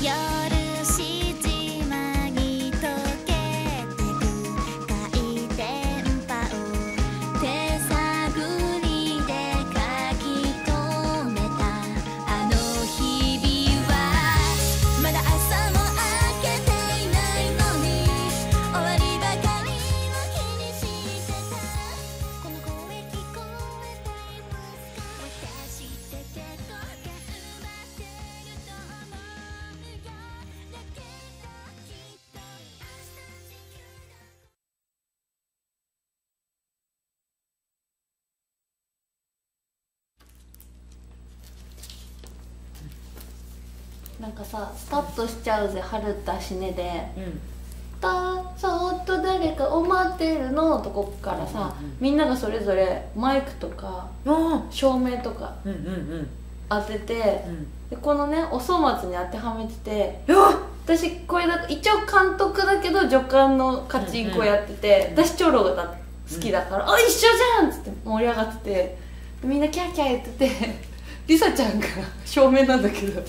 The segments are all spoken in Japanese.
なんかさ、スタッとしちゃうぜ春だしねで、そっと誰かを待ってるのとこからさ、みんながそれぞれマイクとか照明とか当てて、でこのねお粗末に当てはめてて、私これだ一応監督だけど助監のカチンコやってて、私チョロが好きだから「あ一緒じゃん!」っつって盛り上がってて、みんなキャーキャー言ってて。リサちゃんが照明なんだけど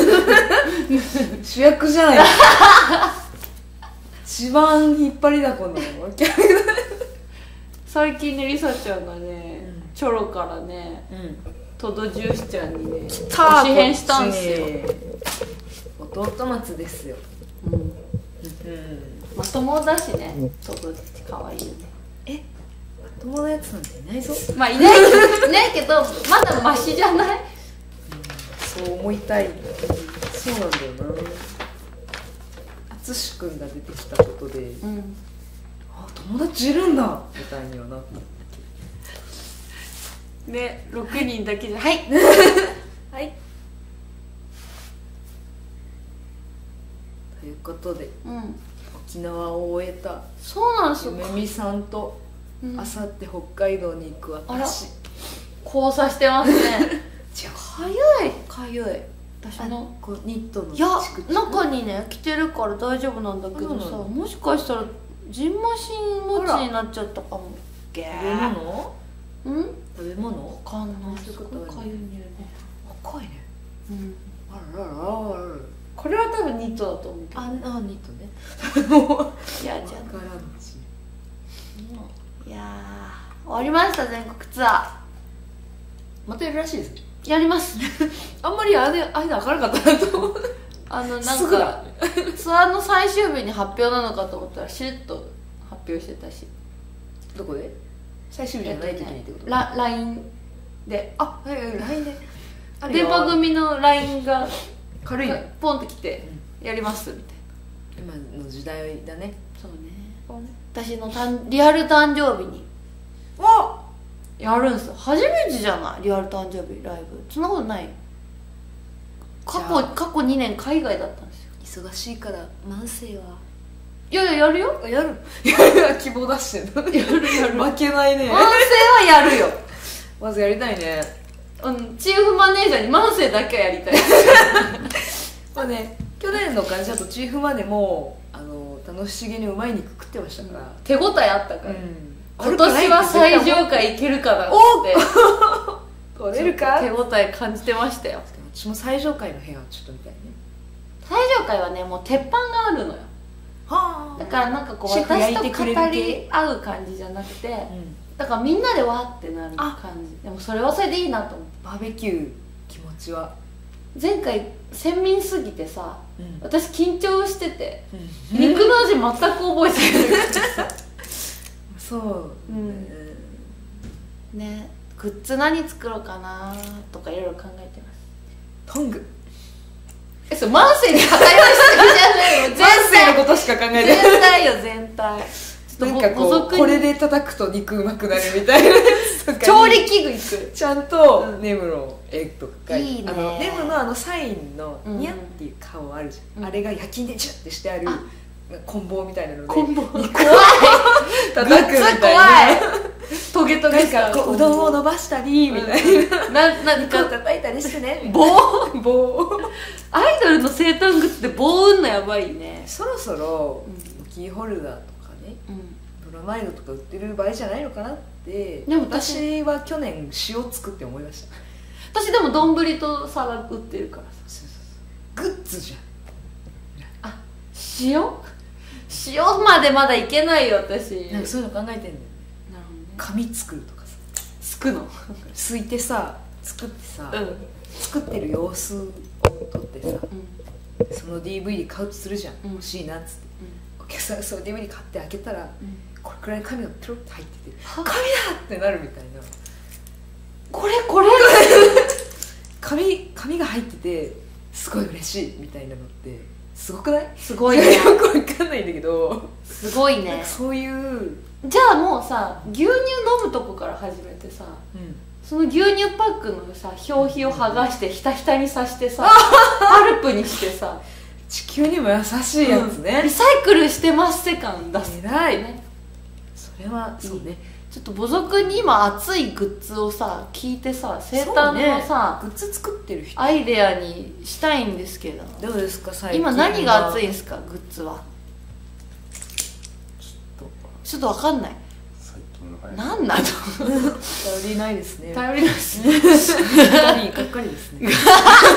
主役じゃない一番引っ張りだこの最近ねリサちゃんがね、チョロからね、トドジュースちゃんにね推し変したんですよ。 弟松ですよ。 まともだしね、トドジュースかわいいよね。 まともなやつなんていないぞ。 まあいないけどまだマシじゃない？ そう思いたい。そうなんだよな。淳君が出てきたことで、あ、友達いるんだみたいにはなった。 ね、6人だけじゃはいはい。ということで、沖縄を終えたそうなんですよ。 めみさんとあさって北海道に行く私。 交差してますね。 違う。 かゆい。私のニットの。 いや、中にね着てるから大丈夫なんだけどさ、もしかしたらジンマシン持ちになっちゃったかも。 食べ物？食べ物？ わかんない。すごいかゆいんだよね。 赤いね。あらららら。 これは多分ニットだと思うけど。 ニットね。 いやじゃあ。いや終わりました全国ツアー。 またやるらしいです。 やります。 あんまりあれ明るかったなと思う。 なんかツアーの最終日に発表なのかと思ったらしれっと発表してたし。 どこで？最終日じゃない時にってこと？ LINE で。 あ、はい LINE で。 電波組の LINE が軽いポンってきてやりますみたいな。今の時代だね。 そうね。私のリアル誕生日にやるんすよ。初めてじゃない？リアル誕生日ライブ。そんなことない？過去2年海外だったんですよ。 忙しいから慢性はいややるよ。 やる希望出してる。 やる負けないね。 慢性はやるよ。 まずやりたいね。 チーフマネージャーに慢性だけはやりたい。 まあね、去年の感じだとチーフマネも楽しげにうまい肉食ってましたから、 手応えあったから、今年は最上階いけるかなって取れるか手応え感じてましたよ。 私も最上階の部屋をちょっと見たいね。 最上階はねもう鉄板があるのよ。だからなんかこう私と語り合う感じじゃなくて、だからみんなでわってなる感じ。でもそれはそれでいいなと思って。 バーベキュー気持ちは前回先民すぎてさ、私緊張してて、肉の味全く覚えてないからさ。そうね。グッズ何作ろうかなとかいろいろ考えてます。 トング。 そう、慢性に偏りすぎじゃないよ。 慢性のことしか考えてない。 全体よ全体。 なんかこうこれで叩くと肉うまくなるみたいな。 調理器具いく。 ちゃんとネムの絵とかいいね。 ネムのサインのニャンっていう顔あるじゃん。あれが焼きでチュッてしてある棍棒みたいなので。 棍棒。怖い。 叩くみたいな。 トゲトゲしたうどんを伸ばしたりみたいな。何か叩いたりしてね。 棒。 アイドルの生誕グッズで棒うんのやばいね。 そろそろキーホルダーとかね、ブラマイドとか売ってる場合じゃないのかなって。でも私は去年塩作って思いました。 私でも丼と皿売ってるからさ。 グッズじゃん。 塩までまだいけないよ私。 なんかそういうの考えてんだよね。 なるほどね。 紙作るとかさ、 すくのすいてさ作ってさ、 うん作ってる様子を撮ってさ、 うんその DVD 買うとするじゃん、 うん、 欲しいなっつって、お客さんがその DVD 買って開けたら、これくらいの紙がペロッと入ってて「紙だ!」ってなるみたいな。 これ紙が入っててすごい嬉しいみたいなのってすごくない？ すごいね。 よくわかんないんだけど、 すごいね。 そういう、 じゃあもうさ、牛乳飲むとこから始めてさ、その牛乳パックのさ表皮を剥がしてひたひたにさしてさパルプにしてさ、 地球にも優しいやつね、 リサイクルしてます世感出す。 偉いね。 それはそうね。 ちょっと母族に今熱いグッズをさ聞いてさ、生誕のさ、 グッズ作ってる人アイデアにしたいんですけど、 どうですか最近今何が熱いんですかグッズは。ちょっとわかんない。何なの頼りないですね。 頼りないですね。 がっかりですね。 申し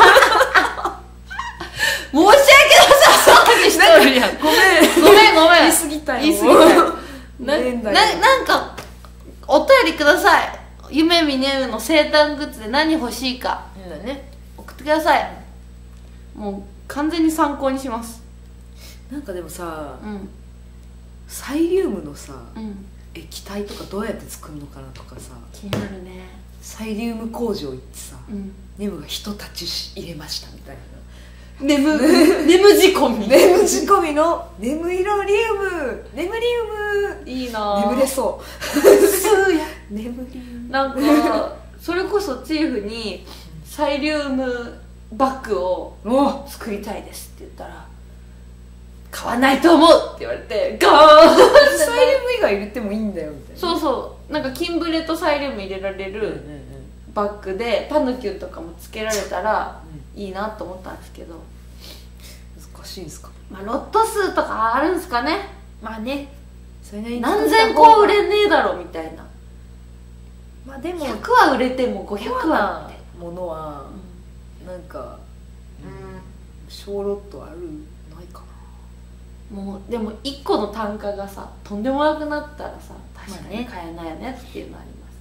訳なさそうにしとるやん。ごめん言い過ぎたよ。 言い過ぎたよ。なんかお便りください。ゆめみねうの生誕グッズで何欲しいか、送ってください。もう完全に参考にします。 なんかでもさ、 うん、 サイリウムのさ、 うん、 液体とかどうやって作るのかなとかさ、 気になるね。 サイリウム工場行ってさ、ネムが一立ち入れましたみたいな、 ネム仕込みのネムイロリウム、ネムリウム、 いいな。 眠れそうそうやネムリウム。 なんかそれこそチーフにサイリウムバッグを作りたいですって言ったら、買わないと思うって言われてガーンサイリウム以外入れてもいいんだよみたいな。 そうそう、なんかキンブレとサイリウム入れられるバッグでタヌキューとかもつけられたらいいなと思ったんですけど、 難しいですか。 まあロット数とかあるんですかね。 まあね、それなりに何千個売れねえだろみたいな。 まあでも 100は売れても500はってものはなんか小ロットあるないかな。 もうでも1個の単価がさとんでもなくなったらさ、確かに買えないよねっていうのあります。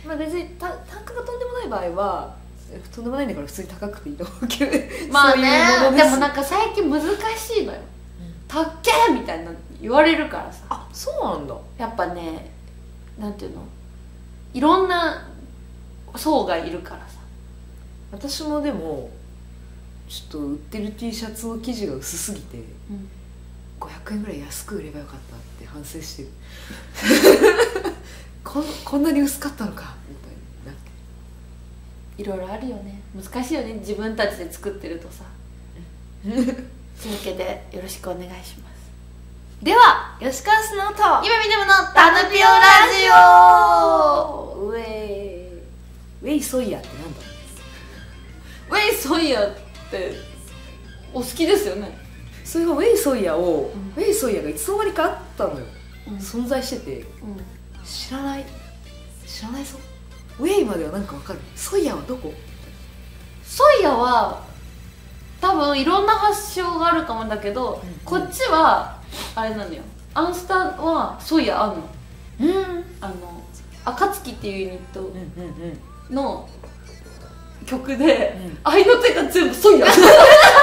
まあ別に単価がとんでもない場合はとんでもないんだから普通に高くていいと思うけど、 まあね。 そういうものでもなんか最近難しいのよ、たっけーみたいな言われるからさ。 あ、そうなんだ。 やっぱね、なんていうの、いろんな層がいるからさ。 私もでもちょっと売ってる T シャツの生地が薄すぎて、500円ぐらい安く売ればよかったって反省してるこんなに薄かったのかみたいな。 いろいろあるよね、難しいよね、自分たちで作ってるとさというわけでよろしくお願いします。では吉川スノーと今見てものタヌピオラジオ。 ウェイソイヤってなんだ。 ウェイソイヤってお好きですよね。 それがウェイソイヤを、ウェイソイヤがいつの間にかあったのよ、存在してて、知らないぞ。ウェイまではなんかわかる。ソイヤはどこ？ ソイヤは多分いろんな発祥があるかもだけど、こっちはあれなのよ、アンスタはソイヤあんの。暁っていうユニットの曲で、愛の手が全部ソイヤそれは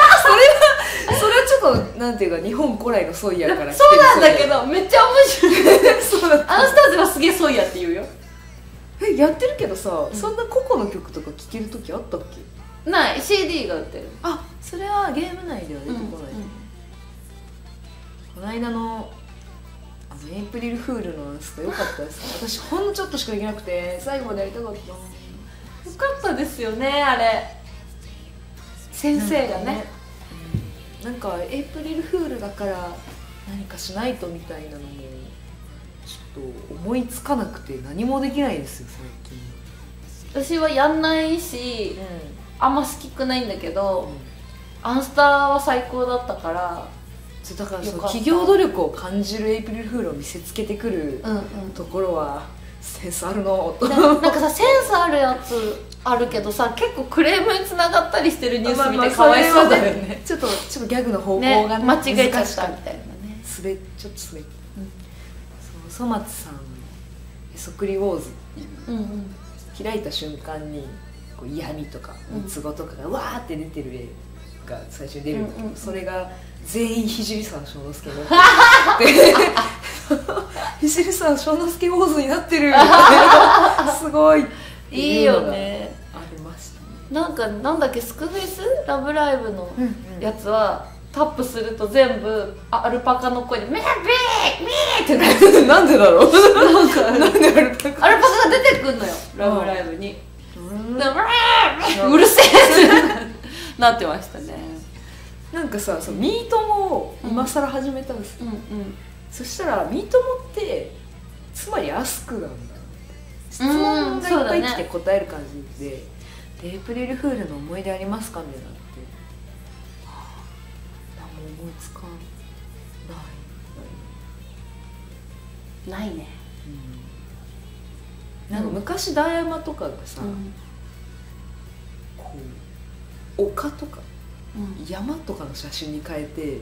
ちょっとなんていうか日本古来のソイヤから来てる。 そうなんだけどめっちゃ面白いそうだアンスターズはすげえソイヤって言うよ。 やってるけどさ、そんな個々の曲とか聴ける時あったっけ？ ない。 CD が売ってる。 あ、それはゲーム内では出てこない、この間のエイプリルフールのやつが良かったです。私ほんのちょっとしかできなくて最後までやりたかった。よかったですよね、あれ。先生がね、 なんかエイプリルフールだから何かしないとみたいなのもちょっと思いつかなくて何もできないですよ最近。 私はやんないし、あんま好きくないんだけど、アンスターは最高だったから。 だからその企業努力を感じるエイプリルフールを見せつけてくるところはセンスあるのと。 なんかさ、センスあるやつあるけどさ、結構クレームにつながったりしてるニュース見てかわいそうだよね。 ちょっとギャグの方向がね、 間違えちゃったみたいなね。 ちょっと滑った、そう粗松さんへそくりウォーズっていう、開いた瞬間にこう嫌味とか三つ子とかがわーって出てる絵が最初に出るんだけど、それが全員聖沢正之助の聖沢正之助ウォーズになってるすごいいいよね。 ありましたね。 なんだっけ、スクフェスラブライブのやつは、タップすると全部アルパカの声で「メービーミー!」ってなる。 なんでだろう。なんでアルパカが出てくんのよ、ラブライブに。うるせえってなってましたね。 なんかさ、ミートモを今更始めたんですよ。そしたらミートモってつまりアスクなんだ。質問がいっぱい来て答える感じで、エイプリルフールの思い出ありますかみたいなって、何も思いつかないね。 なんか昔ダイヤマとかがさ、こう丘とか山とかの写真に変えて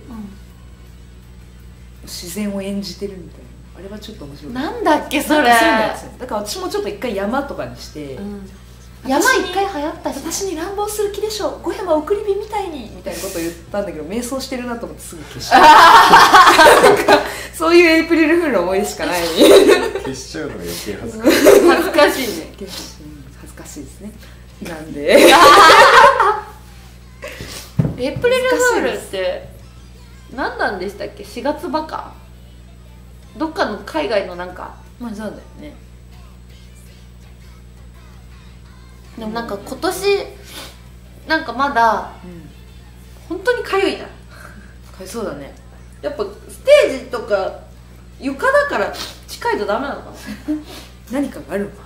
自然を演じてるみたいな、あれはちょっと面白い。 なんだっけそれ。 だから私もちょっと一回山とかにして、 山一回流行ったし、 私に乱暴する気でしょ、五山送り火みたいにみたいなことを言ったんだけど、迷走してるなと思ってすぐ消した。なんかそういうエイプリルフールの思い出しかない。 消しちゃうのが余計恥ずかしい。 恥ずかしいね。 恥ずかしいですね。なんでエイプリルフールって何なんでしたっけ。4月バカ、どっかの海外のなんか、 まあそうだよね。 でもなんか今年なんかまだ本当にかゆいな。 かゆそうだね。 やっぱステージとか床だから近いとダメなのかな。 何かがあるのか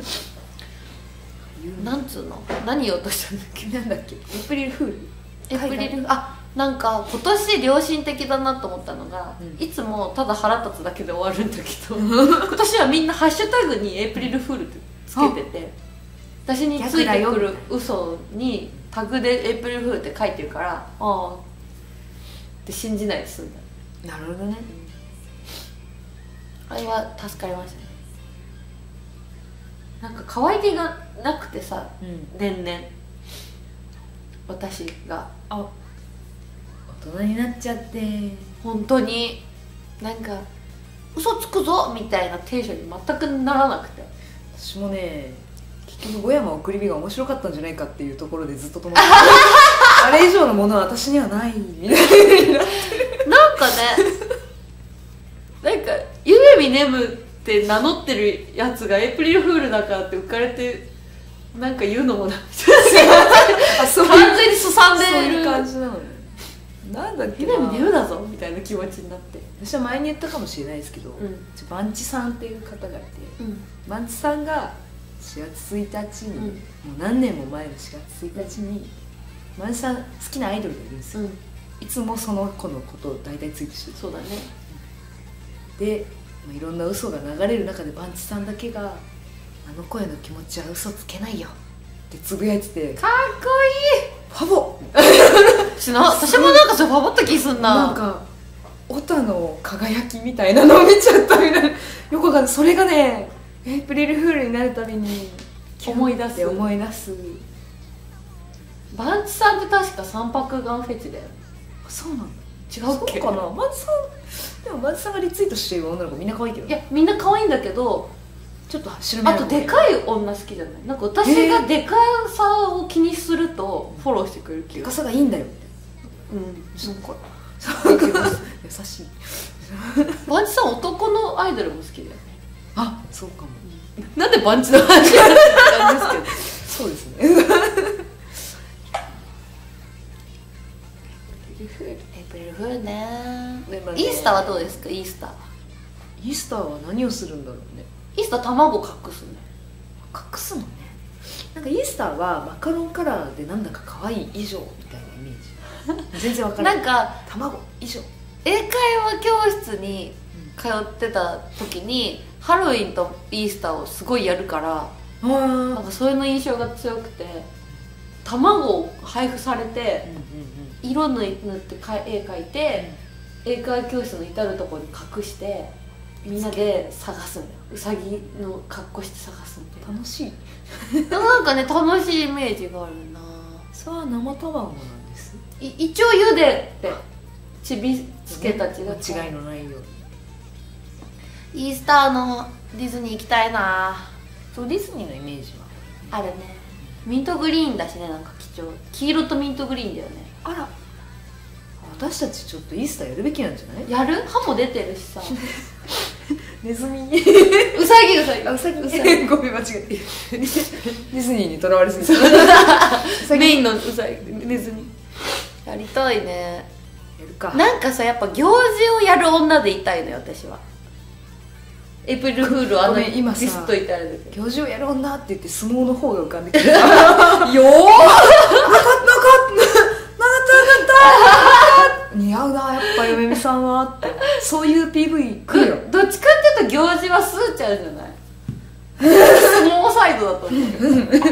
なんつうの、何言おうとしたんだっけ。 なんだっけ、エイプリルフール。 エイプリル、なんか今年良心的だなと思ったのが、いつもただ腹立つだけで終わるんだけど今年はみんなハッシュタグにエイプリルフールってつけてて、私についてくる嘘にタグでエイプリルフールって書いてるから、ああって信じないで済んだ。 なるほどね。 あれは助かりましたね。なんか可愛げがなくてさ、年々私が大人になっちゃって、 本当になんか嘘つくぞみたいなテンションに全くならなくて、 私もね、結局五山送り火が面白かったんじゃないかっていうところでずっと止まってあれ以上のものは私にはないみたいな。 なんかね、なんか夢見ねむって名乗ってるやつがエイプリルフールだからって浮かれてなんか言うのもな完全にすさんでる。 そういう感じなのね。なんだっけな、 夢見ねむだぞみたいな気持ちになって、 私は前に言ったかもしれないですけど、バンチさんっていう方がいて、バンチさんが4月1日に、もう何年も前の4月1日に、バンチさん好きなアイドルがいるんですよ。いつもその子のことを大体ツイートしてる。 そうだね。 で、いろんな嘘が流れる中でバンチさんだけが「あの子への気持ちは嘘つけないよ」ってつぶやいてて、 かっこいい。 ファボ私もなんかそれファボった気すんな。 なんかオタの輝きみたいなのを見ちゃったみたいな。よくわかんない。それがね、エイプリルフールになるたびに思い出す。バンチさんって確か三白眼フェチだよ。 そうなんだ。 違うっけ。 そうかな。バンチさんでもバンチさんがリツイートしてる女の子みんな可愛いけど。 いやみんな可愛いんだけど、 ちょっと白目。 あとでかい女好きじゃない。なんか私がでかさを気にするとフォローしてくれる気が。 でかさがいいんだよ。 なんか優しい。 バンチさん男のアイドルも好きだよね。 あ、そうかも。 なんでバンチの話になったんですけど。 そうですね。 エイプリルフールね。イースターはどうですか。イースターは何をするんだろうね。 イースター卵隠すね。 隠すのね。なんかイースターはマカロンカラーでなんだか可愛い以上みたいなイメージ。全然わからない。 なんか卵以上。 英会話教室に通ってた時にハロウィンとイースターをすごいやるから、なんかそういうの印象が強くて、卵を配布されて、色塗って絵描いて、英会話教室の至る所に隠してみんなで探すんだよ。うさぎの格好して探すんだよ。 楽しい。 なんかね、楽しいイメージがあるな。 それは生卵なんです。 一応茹でてちびつけたちが違いのないように。イースターのディズニー行きたいな。 そうディズニーのイメージはあれね、ミントグリーンだしね、なんか貴重、黄色とミントグリーンだよね。 あら、私たちちょっとイースターやるべきなんじゃない？ やる？歯も出てるしさ。 ネズミうさぎごめん間違えてディズニーにとらわれすぎた。 メインのうさぎネズミやりたいね。 やるか。 なんかさ、やっぱ行事をやる女でいたいのよ私は。エイプリルフールを今さディスっといてあれだけど、 行事をやる女って言って相撲の方が浮かんでくる。よーなかった似合うなやっぱ嫁美さんはって、そういう PV 来るよ。 どっちかっていうと行事はスーちゃんじゃない？相撲サイドだと思うけど。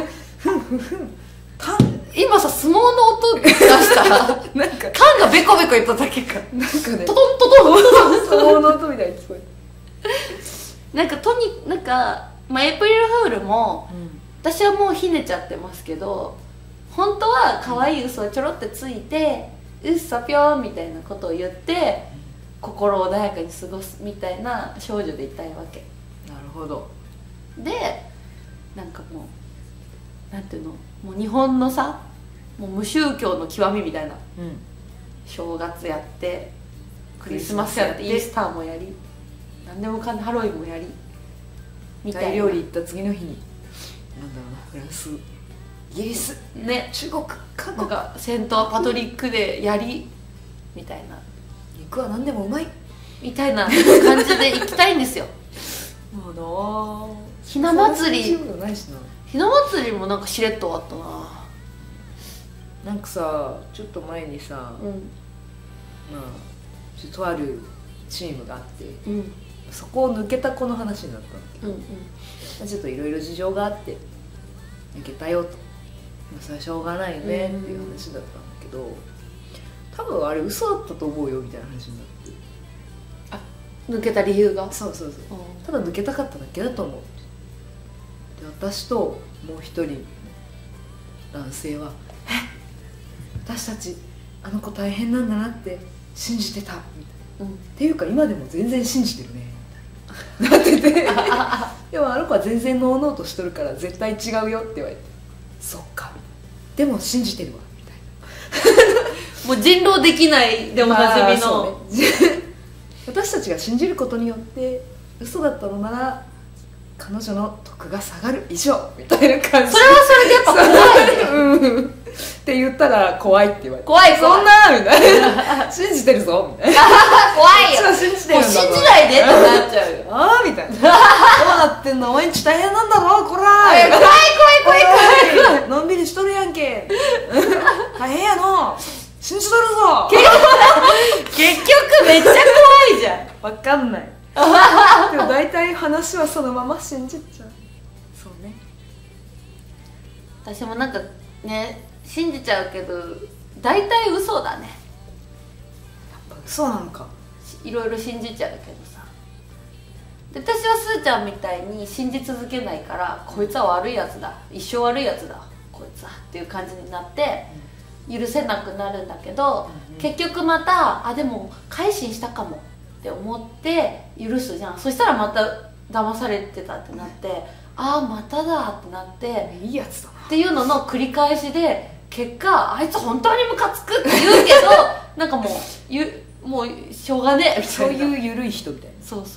今さ、相撲の音出したらなんか缶がベコベコ言っただけか、 なんかねトトントトン相撲の音みたいに聞こえなんか、まあ、エイプリルフールも、私はもうひねちゃってますけど、本当は可愛い嘘をちょろってついて、うっそぴょーんみたいなことを言って心穏やかに過ごすみたいな少女でいたいわけ。 なるほど。 で、なんかもうなんていうの、もう日本のさ、もう無宗教の極みみたいな、正月やってクリスマスやってイースターもやり、何でもかんでハロウィンもやりみたいな。 タイ料理行った次の日になんだろうな、フランス、イギリスね、 中国、韓国、 なんかセントパトリックでやりみたいな、 肉は何でもうまいみたいな感じで行きたいんですよ。 もうなひな祭り、ひな祭りもなんかしれっと終わったな。 なんかさ、ちょっと前にさ、まあとあるチームがあって、そこを抜けた子の話になったんだけど、ちょっといろいろ事情があって抜けたよと、それはしょうがないよねっていう話だったんだけど、多分あれ嘘だったと思うよみたいな話になって、 あ、抜けた理由が、 そうただ抜けたかっただけだと思う。で、私ともう一人男性は私たちあの子大変なんだなって信じてたみたいな、っていうか今でも全然信じてるねみたいななっててでもあの子は全然ノーノーとしとるから絶対違うよって言われて、そっかでも信じてるわみたいな。 もう人狼できないでおなじみの、 私たちが信じることによって嘘だったのなら彼女の得が下がる以上みたいな感じ。 それはそれでやっぱ怖いね。 って言ったら怖いって言われて、 怖いそんなみたいな信じてるぞみたいな怖いよ、 こっちは信じてるんだぞ、 もう信じないでってなっちゃうよ。 ああみたいなどうなってんの、毎日大変なんだろこらー、 怖いのんびりしとるやんけ大変やの信じとるぞ結局めっちゃ怖いじゃん。 わかんないでも大体話はそのまま信じちゃう。そうね、 私もなんかね、信じちゃうけど大体嘘だね。 やっぱ嘘なのか。 いろいろ信じちゃうけどさ、で私はすーちゃんみたいに信じ続けないから、こいつは悪いやつだ、一生悪いやつだこいつはっていう感じになって許せなくなるんだけど、結局またでも改心したかもって思って許すじゃん。そしたらまた騙されてたってなって、まただってなっていいやつだなっていうのの繰り返しで、結果あいつ本当にムカつくって言うけどなんかもうしょうがねえみたいな、 そういう緩い人みたいな。 そう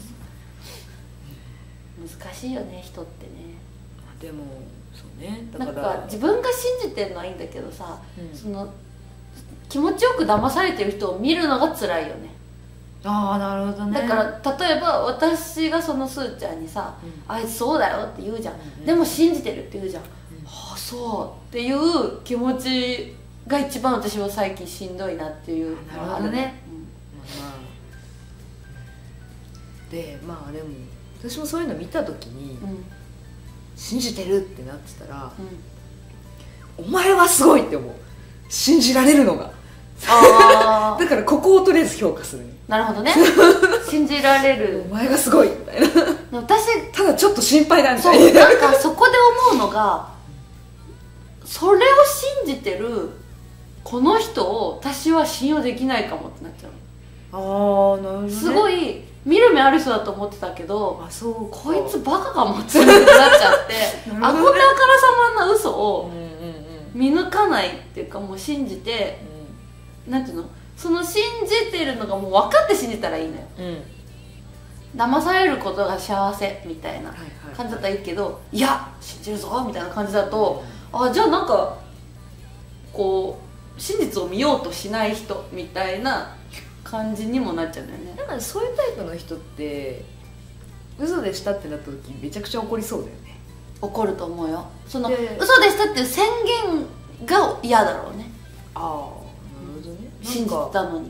難しいよね人ってね。 でもそうね、だなんからか自分が信じてるのはいいんだけどさ、その気持ちよく騙されてる人を見るのが辛いよね。 ああなるほどね。 だから例えば私がそのすーちゃんにさ、あいつそうだよって言うじゃん、でも信じてるって言うじゃん、そうっていう気持ちが一番私は最近しんどいなっていうのがあるね。 でまあでも私もそういうの見た時に、信じてるってなってたら、お前はすごいって思う。信じられるのがあだからここをとりあえず評価するね。 なるほどね。信じられる。 お前がすごいみたいな。 私ただちょっと心配だみそうたいな。 なんかそこで思うのが、それを信じてるこの人を私は信用できないかもってなっちゃう。 ああ、なるほどね。 すごい見る目ある人だと思ってたけど、 あ、そうか。 こいつバカかもってなっちゃってあこんなあからさまな嘘を見抜かないっていうか、もう信じて、なんていうの、その信じてるのがもう分かって信じたらいいのよ、騙されることが幸せみたいな感じだったらいいけど、いや信じるぞみたいな感じだと、あ、じゃあなんかこう真実を見ようとしない人みたいな感じにもなっちゃうんだよね。 だからそういうタイプの人って嘘でしたってなった時めちゃくちゃ怒りそうだよね。 怒ると思うよ。そので嘘でしたっていう宣言が嫌だろうね。 ああ、なるほどね。 信じたのに。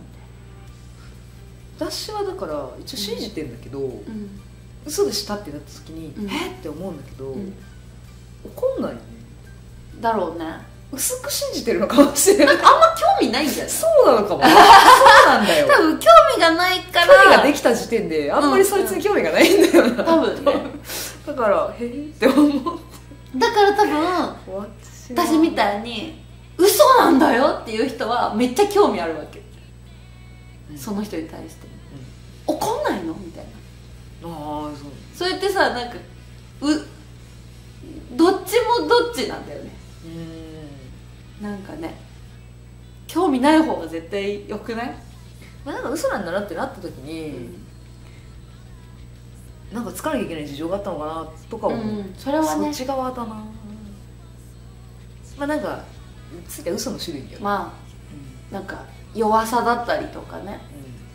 私はだから一応信じてんだけど、嘘でしたってなった時に、えって思うんだけど、怒んないよね。 だろうね。 薄く信じてるのかもしれない。 なんかあんま興味ないんじゃない？ そうなのかも。そうなんだよ。 多分興味がないから興味ができた時点であんまりそいつに興味がないんだよな、 多分ね。 だからへえって思う。 だから多分私みたいに嘘なんだよっていう人はめっちゃ興味あるわけ、その人に対して、怒んないのみたいな。 ああ、 そうやってさ、なんかどっちもどっちなんだよね。なんかね、興味ない方が絶対良くない？ まあ、なんか嘘なんだなってなった時に、なんかつかなきゃいけない事情があったのかなとか思う、 それはね、 そっち側だな。まあなんかついた嘘の種類による。 まあ、なんか弱さだったりとかね、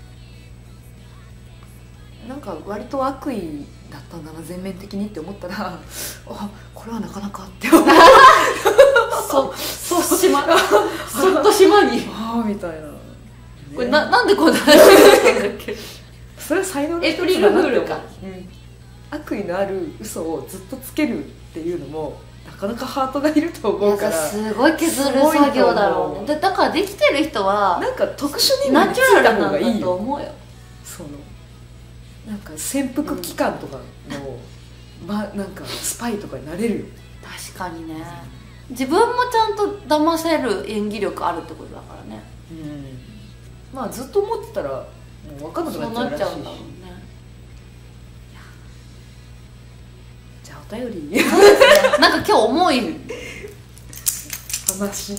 なんか割と悪意だったんだな全面的にって思ったら、あ、これはなかなかって思う。 そっと島にああみたいな、 これなんでこんな話したんだっけ？ それは才能のエイプリルフールか。 悪意のある嘘をずっとつけるっていうのもなかなかハートがいると思うから、 すごい削る作業だろうね。だからできてる人はなんか特殊にナチュラルなんがいいだと思うよ。 そのなんか潜伏期間とかの、なんかスパイとかになれるよ。 確かにね、自分もちゃんと騙せる演技力あるってことだからね。 まあずっと思ってたらもう分かんなくなっちゃうらしいし。 そうなっちゃうんだろうね。 じゃあお便りそうですね。なんか今日重い話。 明日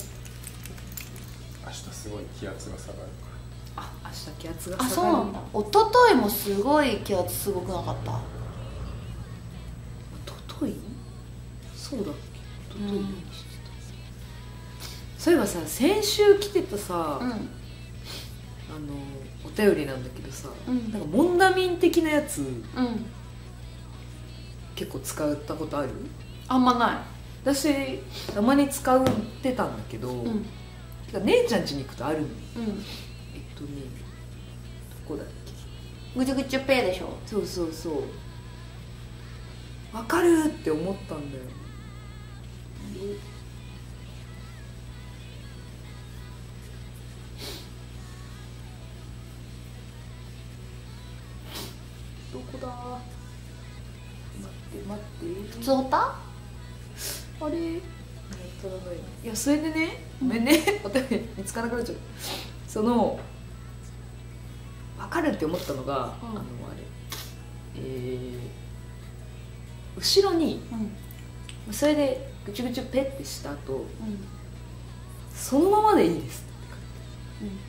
すごい気圧が下がるかあ、明日気圧があ、 下がる。 そうなんだ。一昨日もすごい気圧すごくなかった？ 一昨日？そうだっけ？一昨日にしてた。そういえばさ、先週来てたさ、お便りなんだけどさ、なんかモンダミン的なやつ、結構使ったことある？ あんまない。 私たまに使ってたんだけど、姉ちゃん家に行くとあるの。どこだっけ？ ぐちゅぐちゅペーでしょ。 そうそうそう。分かるって思ったんだよ。どこだ？待って普通オタ？ あれ？いや、それでね、ごめんね、お便り見つからなくなっちゃう。その分かるって思ったのが、後ろに、それでぐちゅぐちゅペッてした後、そのままでいいですって書いて、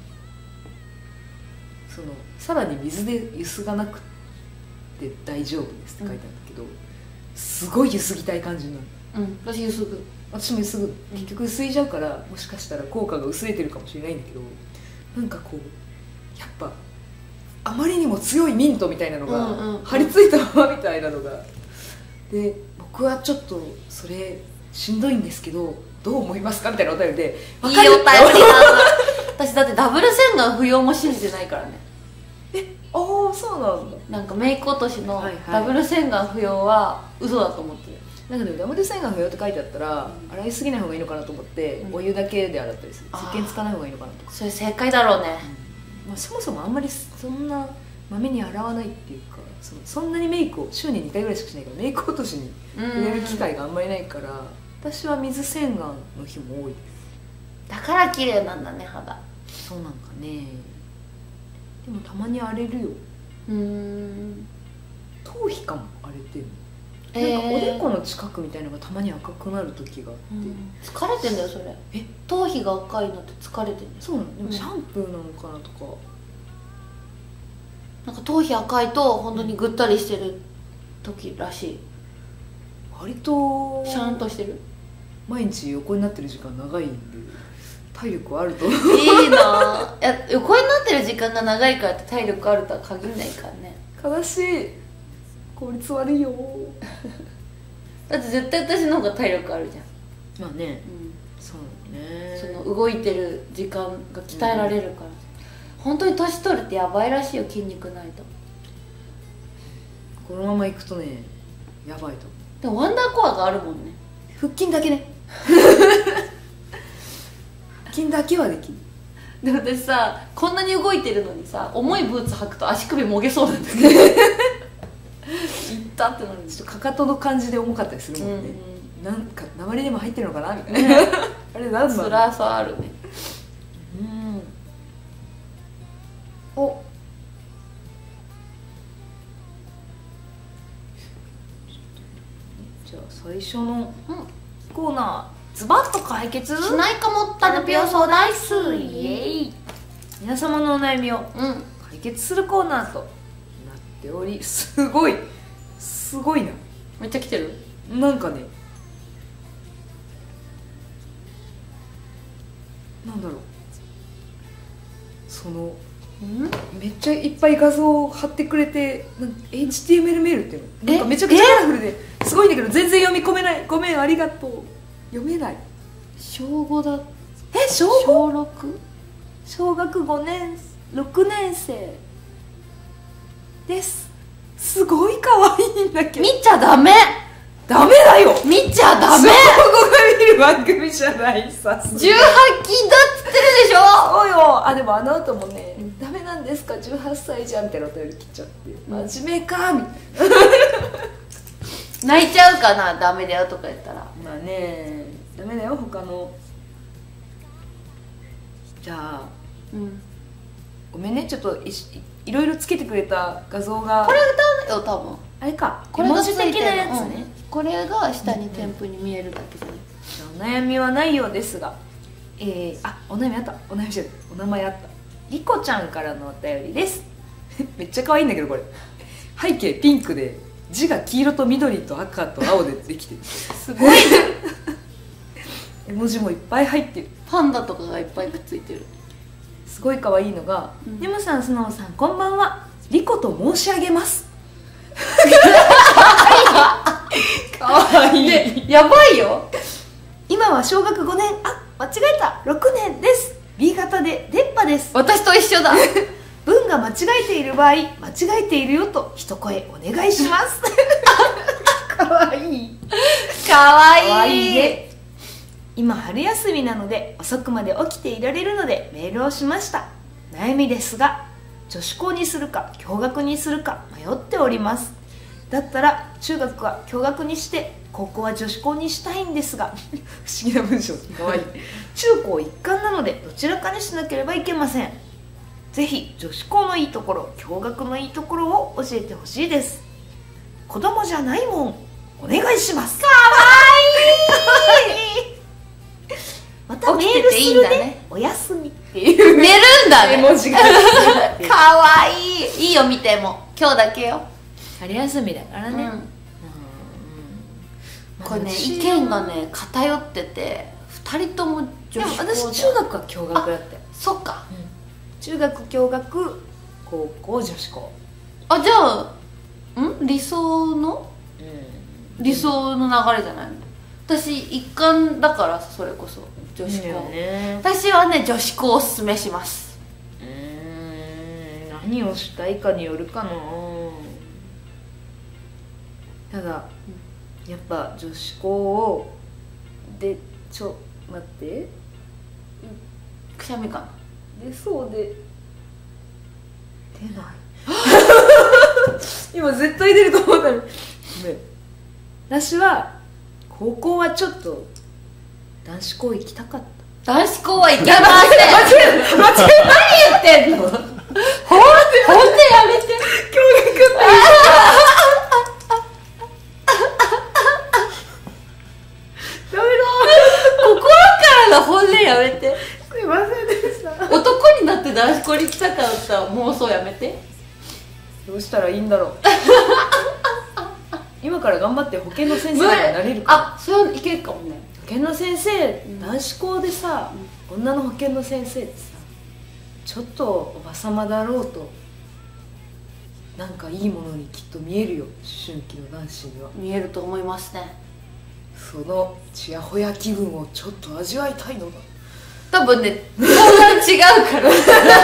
そのさらに水でゆすがなくて大丈夫ですって書いてあるんだけど、すごいゆすぎたい感じになる。 私ゆすぐ。 私もゆすぐ。結局薄いじゃうから、もしかしたら効果が薄れてるかもしれないんだけど、なんかこうやっぱあまりにも強いミントみたいなのが張り付いたままみたいなのが、で僕はちょっとそれしんどいんですけどどう思いますかみたいなお便りで、 いいお便りだな。私だってダブル洗顔不要も信じてないからね。 ああそうなんだ。 なんかメイク落としのはいはいダブル洗顔不要は嘘だと思ってる。 なんかでもダブル洗顔不要って書いてあったら、洗いすぎない方がいいのかなと思って、お湯だけで洗ったりする。石鹸つかない方がいいのかなとか。 それ正解だろうね。 まあ、そもそもあんまりそんなまめに洗わないっていうか、そんなにメイクを週に2回ぐらいしかしないから、メイク落としに触れる機会があんまりないから、私は水洗顔の日も多い。 だから綺麗なんだね、肌。 そうなんかね。でもたまに荒れるよ。頭皮かも荒れてる。なんかおでこの近くみたいなのがたまに赤くなる時があって、 疲れてんだよそれ。頭皮が赤いのって疲れてんだよ。 そうなの。でもシャンプーなのかなとか、 なんか頭皮赤いと本当にぐったりしてる時らしい。 割とシャンとしてる。 毎日横になってる時間長いんで体力はあると。いいな。いや、横になってる時間が長いからって体力あるとは限らないからね。 悲しい。効率悪いよ。 だって絶対私の方が体力あるじゃん。 まあね、そうね。 その動いてる時間が鍛えられるから、本当に年取るってやばいらしいよ、筋肉ないと。 このままいくとね、やばいと。 でもワンダーコアがあるもんね。 腹筋だけね。腹筋だけはできる。 でも私さ、こんなに動いてるのにさ、重いブーツ履くと足首もげそうなんだけど。いったってなるんですよ。 ちょっとかかとの感じで重かったりするもんね。なんか鉛でも入ってるのかなみたいな。あれなんだろう。 そりゃそうあるね。お、 じゃあ最初のコーナー、ズバッと解決しないかもったる病相談室。 イエーイ。皆様のお悩みを解決するコーナーとなっており、すごいな。 めっちゃ来てる。 なんかね、なんだろう、めっちゃいっぱい画像を貼ってくれて、HTML メールっていうのなんかめちゃくちゃカラフルですごいんだけど、全然読み込めない。ごめん、ありがとう。読めない。 小5だ。 小 6？ 小学5年6年生です。すごい可愛いんだけど。 見ちゃダメ。 ダメだよ。 見ちゃダメ。 小5が見る番組じゃないさ。18禁だっつってるでしょ。 そうよ。あ、でもあの後もね、ダメなんですか、18歳じゃんみたいなお便り来ちゃって、真面目かみたいな。 泣いちゃうかな、ダメだよとか言ったら。 まあね、ダメだよ。他のじゃあ、ごめんね、ちょっといろいろつけてくれた画像が、 これ歌うよ多分。 あれか、 これがついてる絵文字的なやつね。 これが下に添付に見えるだけじゃない。 お悩みはないようですが、お悩みあった。お悩みじゃない、お名前あった。リコちゃんからのお便りです。めっちゃ可愛いんだけど、これ背景ピンクで字が黄色と緑と赤と青でできてる。 すごい。 絵文字もいっぱい入ってる。 パンダとかがいっぱいくっついてる。 すごい可愛いのが、ネムさん、スノーさん、こんばんは。リコと申し上げます。可愛いね。 やばいよ。 今は小学5年、間違えた、6年です。 B 型で出っ歯です。 私と一緒だ。 文が間違えている場合、間違えているよと一声お願いします。可愛い。 可愛いね。今春休みなので遅くまで起きていられるのでメールをしました。悩みですが、女子校にするか共学にするか迷っております。だったら中学は共学にして高校は女子校にしたいんですが、不思議な文章。かわいい。中高一貫なのでどちらかにしなければいけません。ぜひ女子校のいいところ、共学のいいところを教えてほしいです。子供じゃないもん、お願いします。かわいい。またメールするね。おやすみっていう寝るんだね。 絵文字が。 かわいい。いいよ、見ても今日だけよ。 春休みだからね。 これね、意見がね偏ってて、2人とも女子校。 私中学は共学だったよ。 そっか、 中学共学、高校女子校。 じゃあ理想の流れじゃないの。私一貫だからそれこそ女子校、私はね女子校をおすすめします。 な何をしたいかによるかな。ただやっぱ女子校をで待ってくしゃみかな。 出そうで出ない今絶対出ると思ったの。ごめん。私は高校はちょっと男子校行きたかった。 男子校は行けません。何言ってんの。ほんでやめて。 驚愕ってダメだ。 心からの本音やめて。 すいませんでした。 男になって男子校に来たかった妄想やめて。 どうしたらいいんだろう今から頑張って保健の先生になれるか。 あ、それいけるかもね。 保健の先生、男子校でさ、女の保健の先生ってさ、ちょっとおばさまだろうとなんかいいものにきっと見えるよ、思春期の男子には。 見えると思いますね。 そのちやほや気分をちょっと味わいたいのだ。 多分ね、そんな違うからすいません全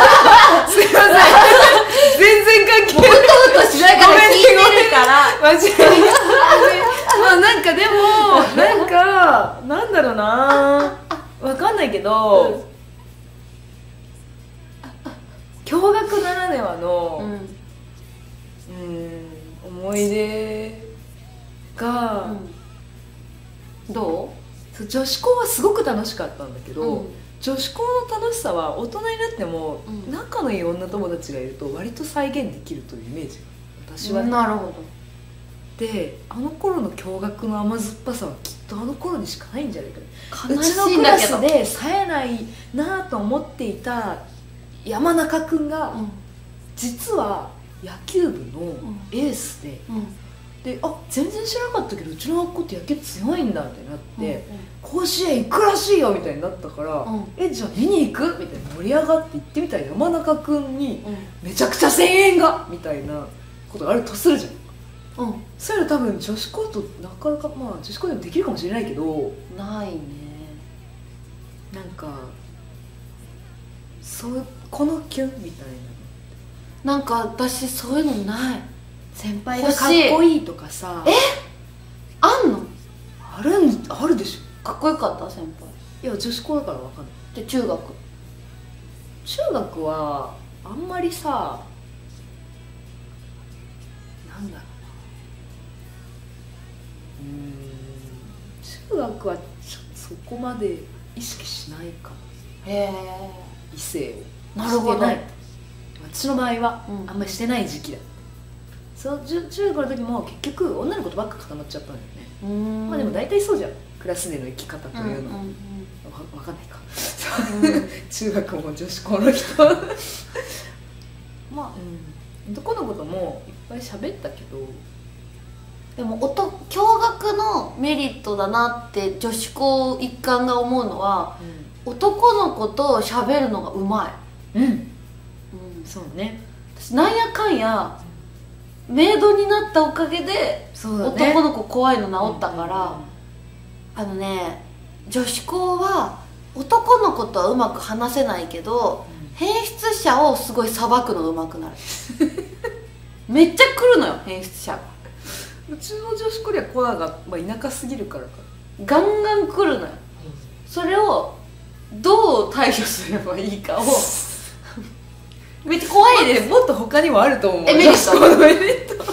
然関係ない。 もううとしながら聞いてるから間違えまあなんかでもなんかなんだろうな、わかんないけど、共学ならではの思い出が、 どう？女子校はすごく楽しかったんだけど、女子校の楽しさは大人になっても、仲のいい女友達がいると割と再現できるというイメージ、私は、 なるほど。 で、あの頃の共学の甘酸っぱさはきっとあの頃にしかないんじゃないか。 悲しうちのクいんだけどラスで冴えないなと思っていた山中君が、実は野球部のエースで、で、あ、全然知らなかったけどうちの学校って野球強いんだってなって、甲子園行くらしいよみたいになったから、じゃあ見に行くみたいな盛り上がって行ってみたら山中君にめちゃくちゃ声援がみたいなことがあるとするじゃん。そういうの多分女子校となかなか、まあ女子校でもできるかもしれないけど、 ないね。 なんかこのキュンみたいな。なんか私そういうのない。 先輩がかっこいいとかさ。 あんの？ あるでしょ。 かっこよかった先輩。 いや女子校だから分かんない。 で中学はあんまりさ、なんだろうな、中学はそこまで意識しないかも。異性を。 なるほど。 私の場合はあんまりしてない時期だ。中学の時も結局女の子とばっか固まっちゃったんだよね。まあでも大体そうじゃん、クラスでの生き方というのは。分かんないか中学も女子校の人まあ、男の子ともいっぱい喋ったけど、 でも共学のメリットだなって女子校一貫が思うのは、男の子と喋るのがうまい。 そうね。 私なんやかんやメイドになったおかげで、男の子怖いの治ったから、女子校は男の子とはうまく話せないけど、変質者をすごいさばくのうまくなるめっちゃ来るのよ変質者が。 うちの女子校にはコナが、田舎すぎるからかガンガン来るのよ。それをどう対処すればいいかをめっちゃ怖いです。 もっと他にもあると思う。 メリット女子校のメリット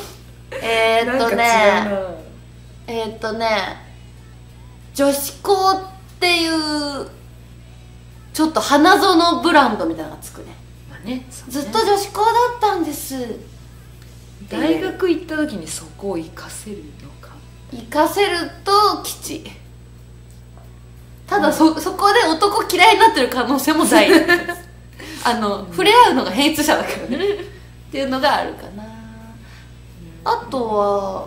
女子校っていうちょっと花園ブランドみたいなのがつくね。ずっと女子校だったんです。 大学行った時にそこを活かせるのか。 活かせると吉。ただそこで男嫌いになってる可能性も大触れ合うのが変質者だからねっていうのがあるかな。あとは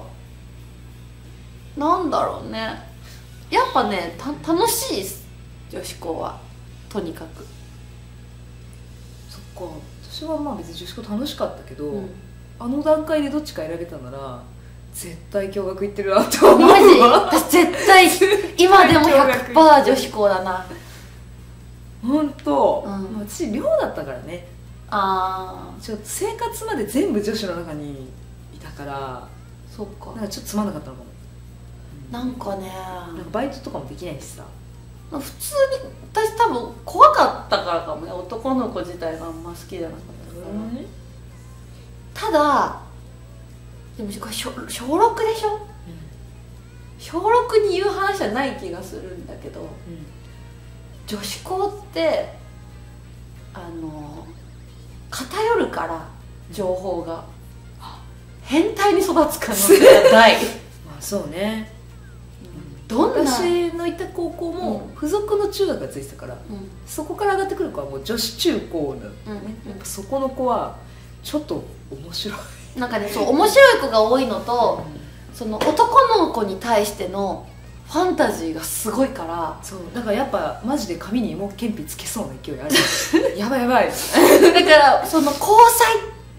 なんだろうね、やっぱね、楽しいです、女子校は。とにかく。 そっか、私はまあ別に女子校楽しかったけど、あの段階でどっちか選べたなら絶対共学行ってるなって思うわ。 マジ？私絶対今でも 100% 女子校だな。 本当、私寮だったからね。 ちょっと生活まで全部女子の中にいたから、 そっか、 なんかちょっとつまんなかったのかも。 なんかね、 なんかバイトとかもできないしさ。 普通に私多分怖かったからかもね、男の子自体があんま好きじゃなかったから、ただでもこれ小6でしょ、小6に言う話じゃない気がするんだけど、女子校って偏るから情報が変態に育つ可能性がないまあそうね。 どんな私の行った高校も付属の中学がついてたから、そこから上がってくる子はもう女子中高なのね、やっぱそこの子はちょっと面白い。 なんかね、そう面白い子が多いのと、その男の子に対してのファンタジーがすごいから、 そうだからやっぱマジで髪に芋けんぴつけそうな勢いあるやばいやばいだからその交際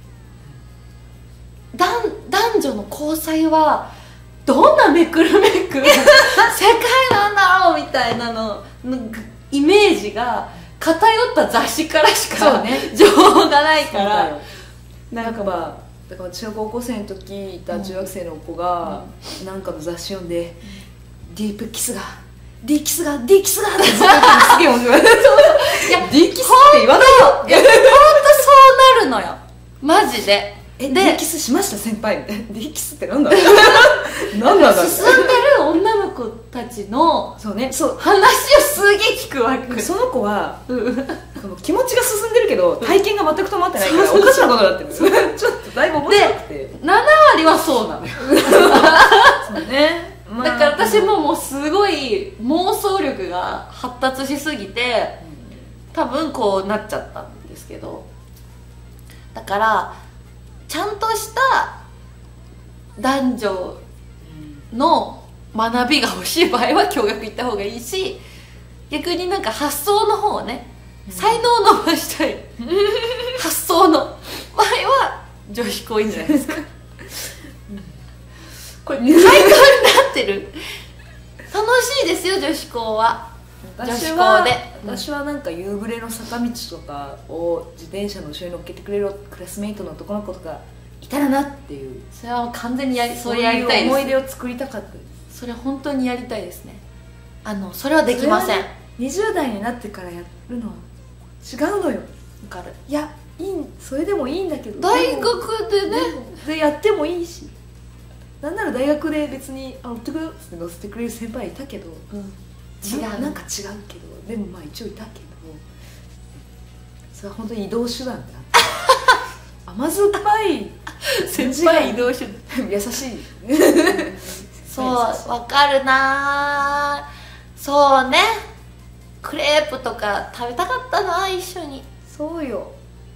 男女の交際はどんなめくるめく世界なんだろうみたいなのイメージが偏った雑誌からしか、情報がないから、 なんかだから私が高校生の時いた中学生の子がなんかの雑誌読んで、ディープキスが D キスがってずっとすげえ面白い。 いや D キスって言わないよ。 いやほんとそうなるのよマジで。 で D キスしました先輩みたいな。 D キスってなんだなんだ進んでる女の子たちのそうね、そう話をすげえ聞くわけ。 その子はその気持ちが進んでるけど体験が全く止まってないからおかしなことになってる。ちょっとだいぶ面白くて、 7割はそうなのよそうね、 だから私もうすごい妄想力が発達しすぎて多分こうなっちゃったんですけど、だからちゃんとした男女の学びが欲しい場合は共学行った方がいいし、逆になんか発想の方をね、才能を伸ばしたい発想の場合は女子校いいんじゃないですかこれ回答になってる楽しいですよ女子校は。女子校で私はなんか夕暮れの坂道とかを自転車の後ろに乗っけてくれるクラスメイトの男の子とかいたらなっていう、 それは完全にそういうやりたいです。 思い出を作りたかったです。 それ本当にやりたいですね。それはできません。 20代になってからやるのは違うのよ。 分かる。 いやそれでもいいんだけど、 大学でねでやってもいいし、なんなら大学で別に乗ってくれって乗せてくれる先輩いたけど、 違うなんか違うけど、でもまあ一応いたけど、それは本当に移動手段であって甘酸っぱい先輩移動手段優しいそう分かるな。そうね、クレープとか食べたかったな一緒に。 そうよ。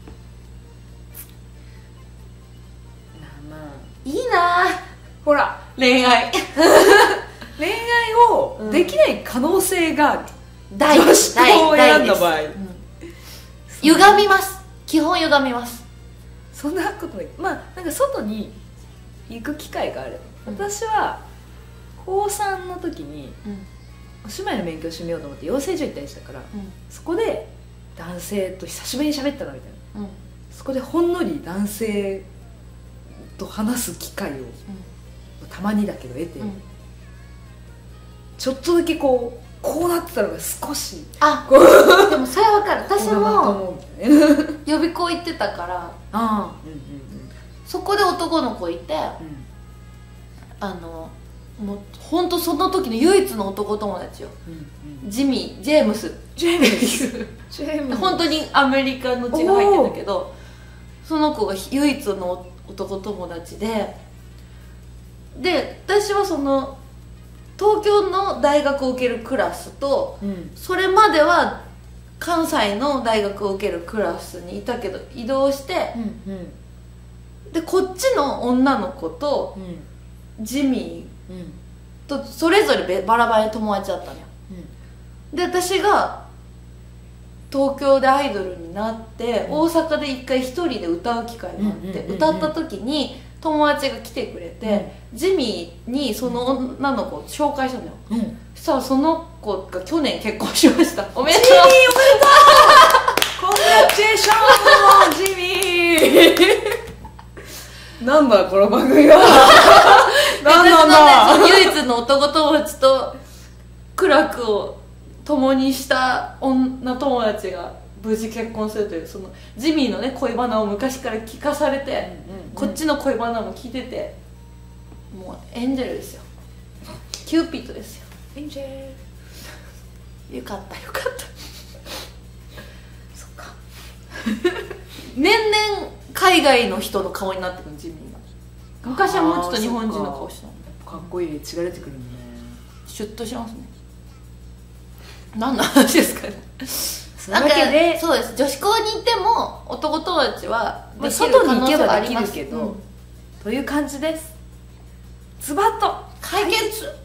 まあいいなほら恋愛恋愛をできない可能性が大女子校を選んだ場合、 歪みます。基本歪みます。 そんなことない。まあなんか外に行く機会がある。私は高3の時にお芝居の勉強してみようと思って養成所行ったりしたから、そこで男性と久しぶりに喋ったなみたいな、そこでほんのり男性と話す機会を、たまにだけど得て、ちょっとだけこうなってたのが少しでもそれは分かる。私も予備校行ってたからそこで男の子いて、もう本当その時の唯一の男友達よ、ジェームス本当にアメリカの血が入ってるんだけど、その子が唯一の男友達で私はその東京の大学を受けるクラスと、それまでは関西の大学を受けるクラスにいたけど移動して、でこっちの女の子と、ジミーとそれぞれバラバラに友達だったのよ、で私が東京でアイドルになって、大阪で一回一人で歌う機会があって、歌った時に友達が来てくれて、ジミーにその女の子を紹介したのよ、そしたらその子が去年結婚しました。おめでとう。 ジミーおめでとうこんなチュエーションジミーなんだこの番組は何なんだ。 私のね、唯一の男友達と苦楽を共にした女友達が無事結婚するという、そのジミーのね恋バナを昔から聞かされて、こっちの恋バナも聞いてて、もうエンジェルですよ、キューピッドですよ。 エンジェルよかったよかったそっか年々海外の人の顔になってくる、ジミーが。昔はもうちょっと日本人の顔してた。 かっこいいね、血が出てくるんだね。 シュッとしますね。何の話ですかね。 それだけでそうです、女子校に行っても男友達はまあできる外に行可能性けばできはありまするけど、 うんという感じです。ズバッと解決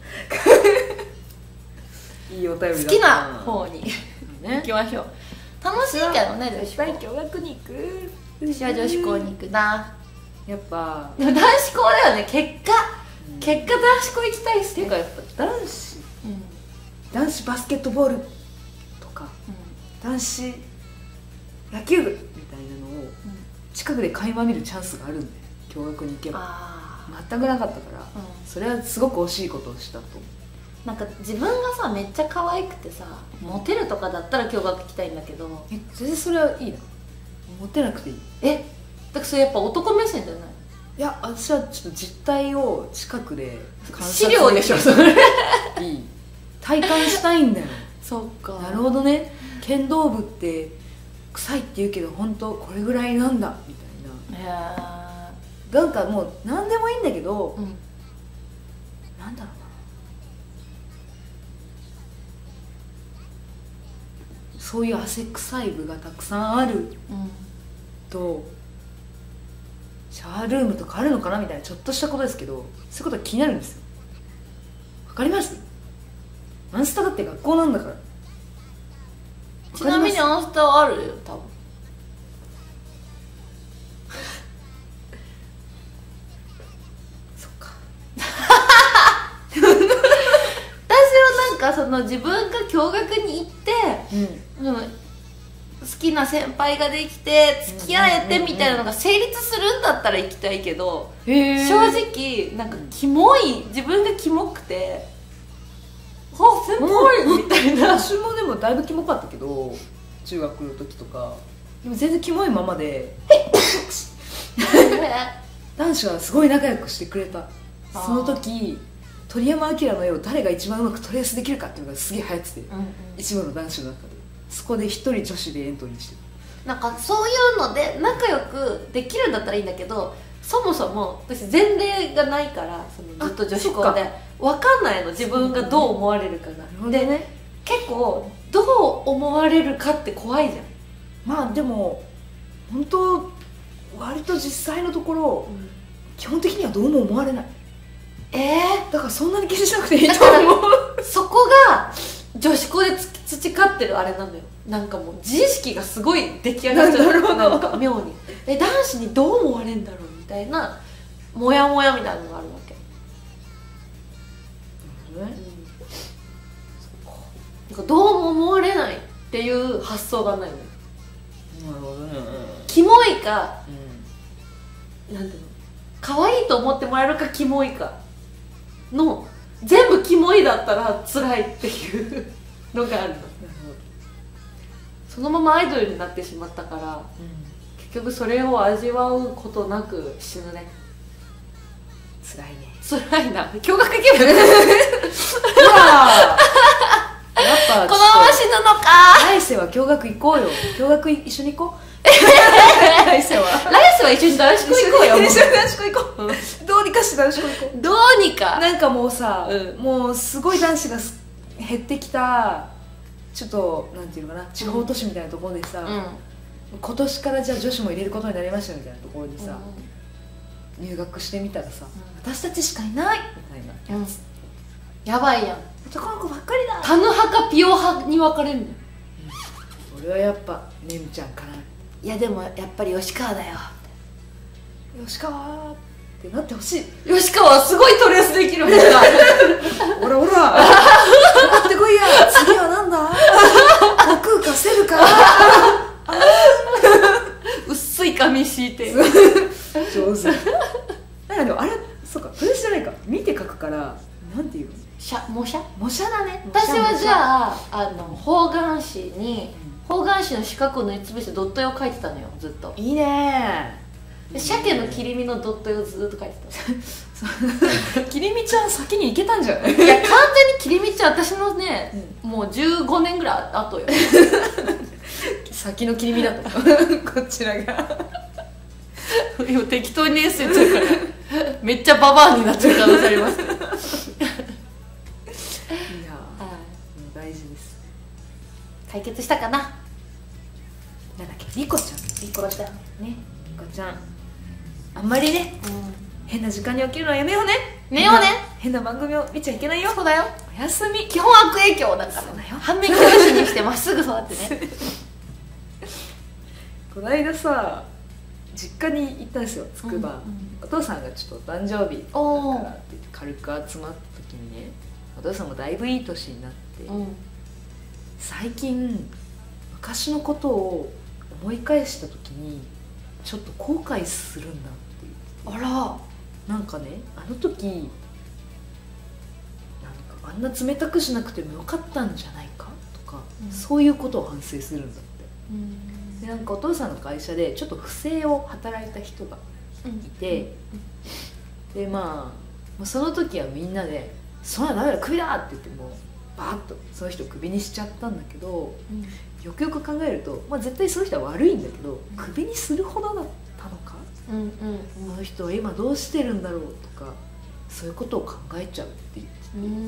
いいお便りだった好きな方にね行きましょう。楽しいけどね、女子校。 共学に行く。 私は女子校に行くな。 やっぱでも男子校だよね、結果男子校行きたいっすね。 っていうかやっぱ男子バスケットボールとか男子野球部みたいなのを近くで垣間見るチャンスがあるんで、共学に行けば。 あ全くなかったから、 うんそれはすごく惜しいことをしたと思う。 ー、なんか自分がさめっちゃ可愛くてさモテるとかだったら共学行きたいんだけど、 全然それはいいな、モテなくていい。 だからそれやっぱ男目線じゃない？ いや、私はちょっと実態を近くで観察資料でしょそれ。 いい体感したいんだよ。 そっか。 なるほどね、剣道部って臭いって言うけど本当これぐらいなんだみたいな。 へなんかもう何でもいいんだけど、 ー、 なんだろうな、そういう汗臭い部がたくさんあるとシャワールームとかあるのかなみたいなちょっとしたことですけど、そういうことが気になるんですよ。わかります？アンスタだって学校なんだから。 ちなみにアンスタはあるよ多分。 そっか。 私はなんかその自分が共学に行って、好きな先輩ができて付き合えてみたいなのが成立するんだったら行きたいけど、正直なんかキモい、自分がキモくてあ先輩みたいな。 私もでもだいぶキモかったけど、中学の時とかでも全然キモいままで男子はすごい仲良くしてくれた。その時鳥山明の絵を誰が一番うまくトレースできるかっていうのがすげえ流行ってて、一部の男子の中でそこで一人女子でエントリーしてる。 なんかそういうので仲良くできるんだったらいいんだけど、そもそも私前例がないから、そのずっと女子校で分かんないの、自分がどう思われるかが。でね、結構どう思われるかって怖いじゃん。 まあでも本当割と実際のところ、基本的にはどうも思われない。だからそんなに気にしなくていいと思う。 そこが女子校で培ってるあれなんだよ。なんかもう自意識がすごい出来上がっちゃう。なんか妙に男子にどう思われるんだろうみたいなモヤモヤみたいなのがあるわけ。なんかどうも思われないっていう発想がないのよ。 なるほどね。 キモいか、なんていうの、可愛いと思ってもらえるかキモいかの全部キモいだったら辛いっていうのがあるの。そのままアイドルになってしまったから、結局それを味わうことなく死ぬね。 辛いね。 辛いな。共学行けばよかやっぱこのまま死ぬのか。 来世は共学行こうよ。共学一緒に行こう。来世は来世は一緒に男子校行こうよ。 一緒に男子校行こう。どうにかして男子校行こう。 どうにか。 なんかもうさ、もうすごい男子が減ってきた、ちょっとなんていうのかな、地方都市みたいなところでさ、今年からじゃあ女子も入れることになりましたみたいなところにさ、入学してみたらさ、私たちしかいないみたいなやつ、 やばいやん。 男の子ばっかりだ。 タヌ派かピオ派に分かれるのよ。 俺はやっぱねむちゃんかな。 いやでもやっぱり吉川だよ。 吉川ってなってほしい。 吉川はすごいトレースできるもんな。 ほらほらかかってこいや。次はなんだ。悟空かセルか。あい髪敷いて上手なんかでもあれそうかプレスじゃないか見て書くからなんていうの模写模写だね私はじゃあ方眼紙に方眼紙の四角を塗りつぶしてドット絵を描いてたのよずっと。 いいねで鮭の切り身のドット絵をずっと描いてたきりみちゃん先に行けたんじゃない？ たいや完全に切り身ちゃん私のね、もう15年ぐらい後よ先のきりみだとこちらが今適当にエッセイするからめっちゃババアになっちゃう可能性ありますけどいや、 大事です。 解決したかな。 なんだっけリコちゃんリコちゃんねリコちゃんあんまりね、変な時間に起きるのはやめようね。 寝ようね。 変な番組を見ちゃいけないよ。 そうだよ。 おやすみ。 基本悪影響だから。 そうだよ。 反面教師にしてまっすぐ育ってねこの間さ実家に行ったんですよつくば、お父さんがちょっと誕生日だからって言って軽く集まった時にねお父さんもだいぶいい年になって、最近昔のことを思い返した時にちょっと後悔するんだって言って。 あらなんかねあの時なんかあんな冷たくしなくてもよかったんじゃないかとか、そういうことを反省するんだって、でなんかお父さんの会社でちょっと不正を働いた人がいて、でまあその時はみんなで「そんなダメだクビだ!」って言ってもうバーッとその人をクビにしちゃったんだけど、よくよく考えると、まあ、絶対その人は悪いんだけどクビにするほどだったのか、あの人は今どうしてるんだろうとかそういうことを考えちゃうっていう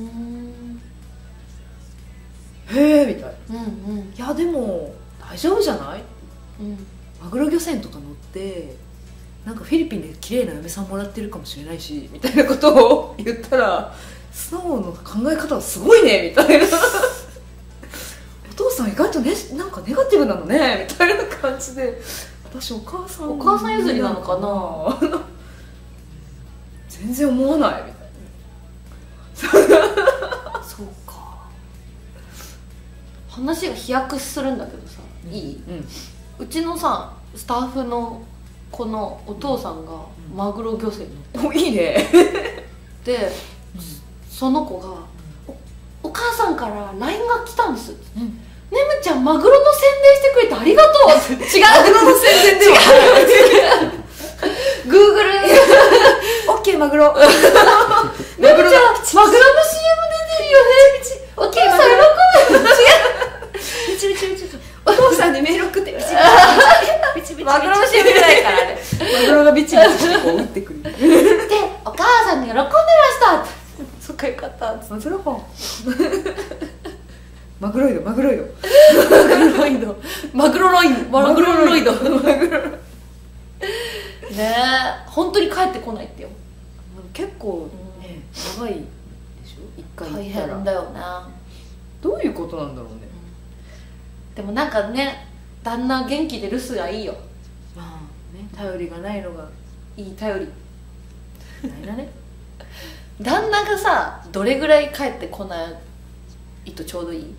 へえみたいな、いやでも大丈夫じゃない、マグロ漁船とか乗ってなんかフィリピンで綺麗な嫁さんもらってるかもしれないしみたいなことを言ったら素直の考え方はすごいねみたいなお父さん意外とねなんかネガティブなのねみたいな感じで私お母さん譲りなのかな全然思わないみたいなそうか話が飛躍するんだけどさ、いい、うちのさスタッフの子のお父さんがマグロ漁船の、いいねで、その子がお母さんから LINE が来たんです」ねむちゃんマグロの宣伝してくれてありがとう」って違うマグロの宣伝ではない Google OK マグロねむちゃんマグロの CM 出てるよねお父さん喜ぶ違うお父さんにメール送ってマグロの CM じゃないからねマグロがビチビチしてこう打ってくるでお母さんに喜んでましたそっかよかったマグロポンマグロイドマグロロイドねえ本当に帰ってこないってよ。 結構ね長いでしょ一回行ったら。 大変だよね。 どういうことなんだろうね、 でもなんかね旦那元気で留守がいいよ。 まあね頼りがないのがいい頼りないなね旦那がさどれぐらい帰ってこないとちょうどいい？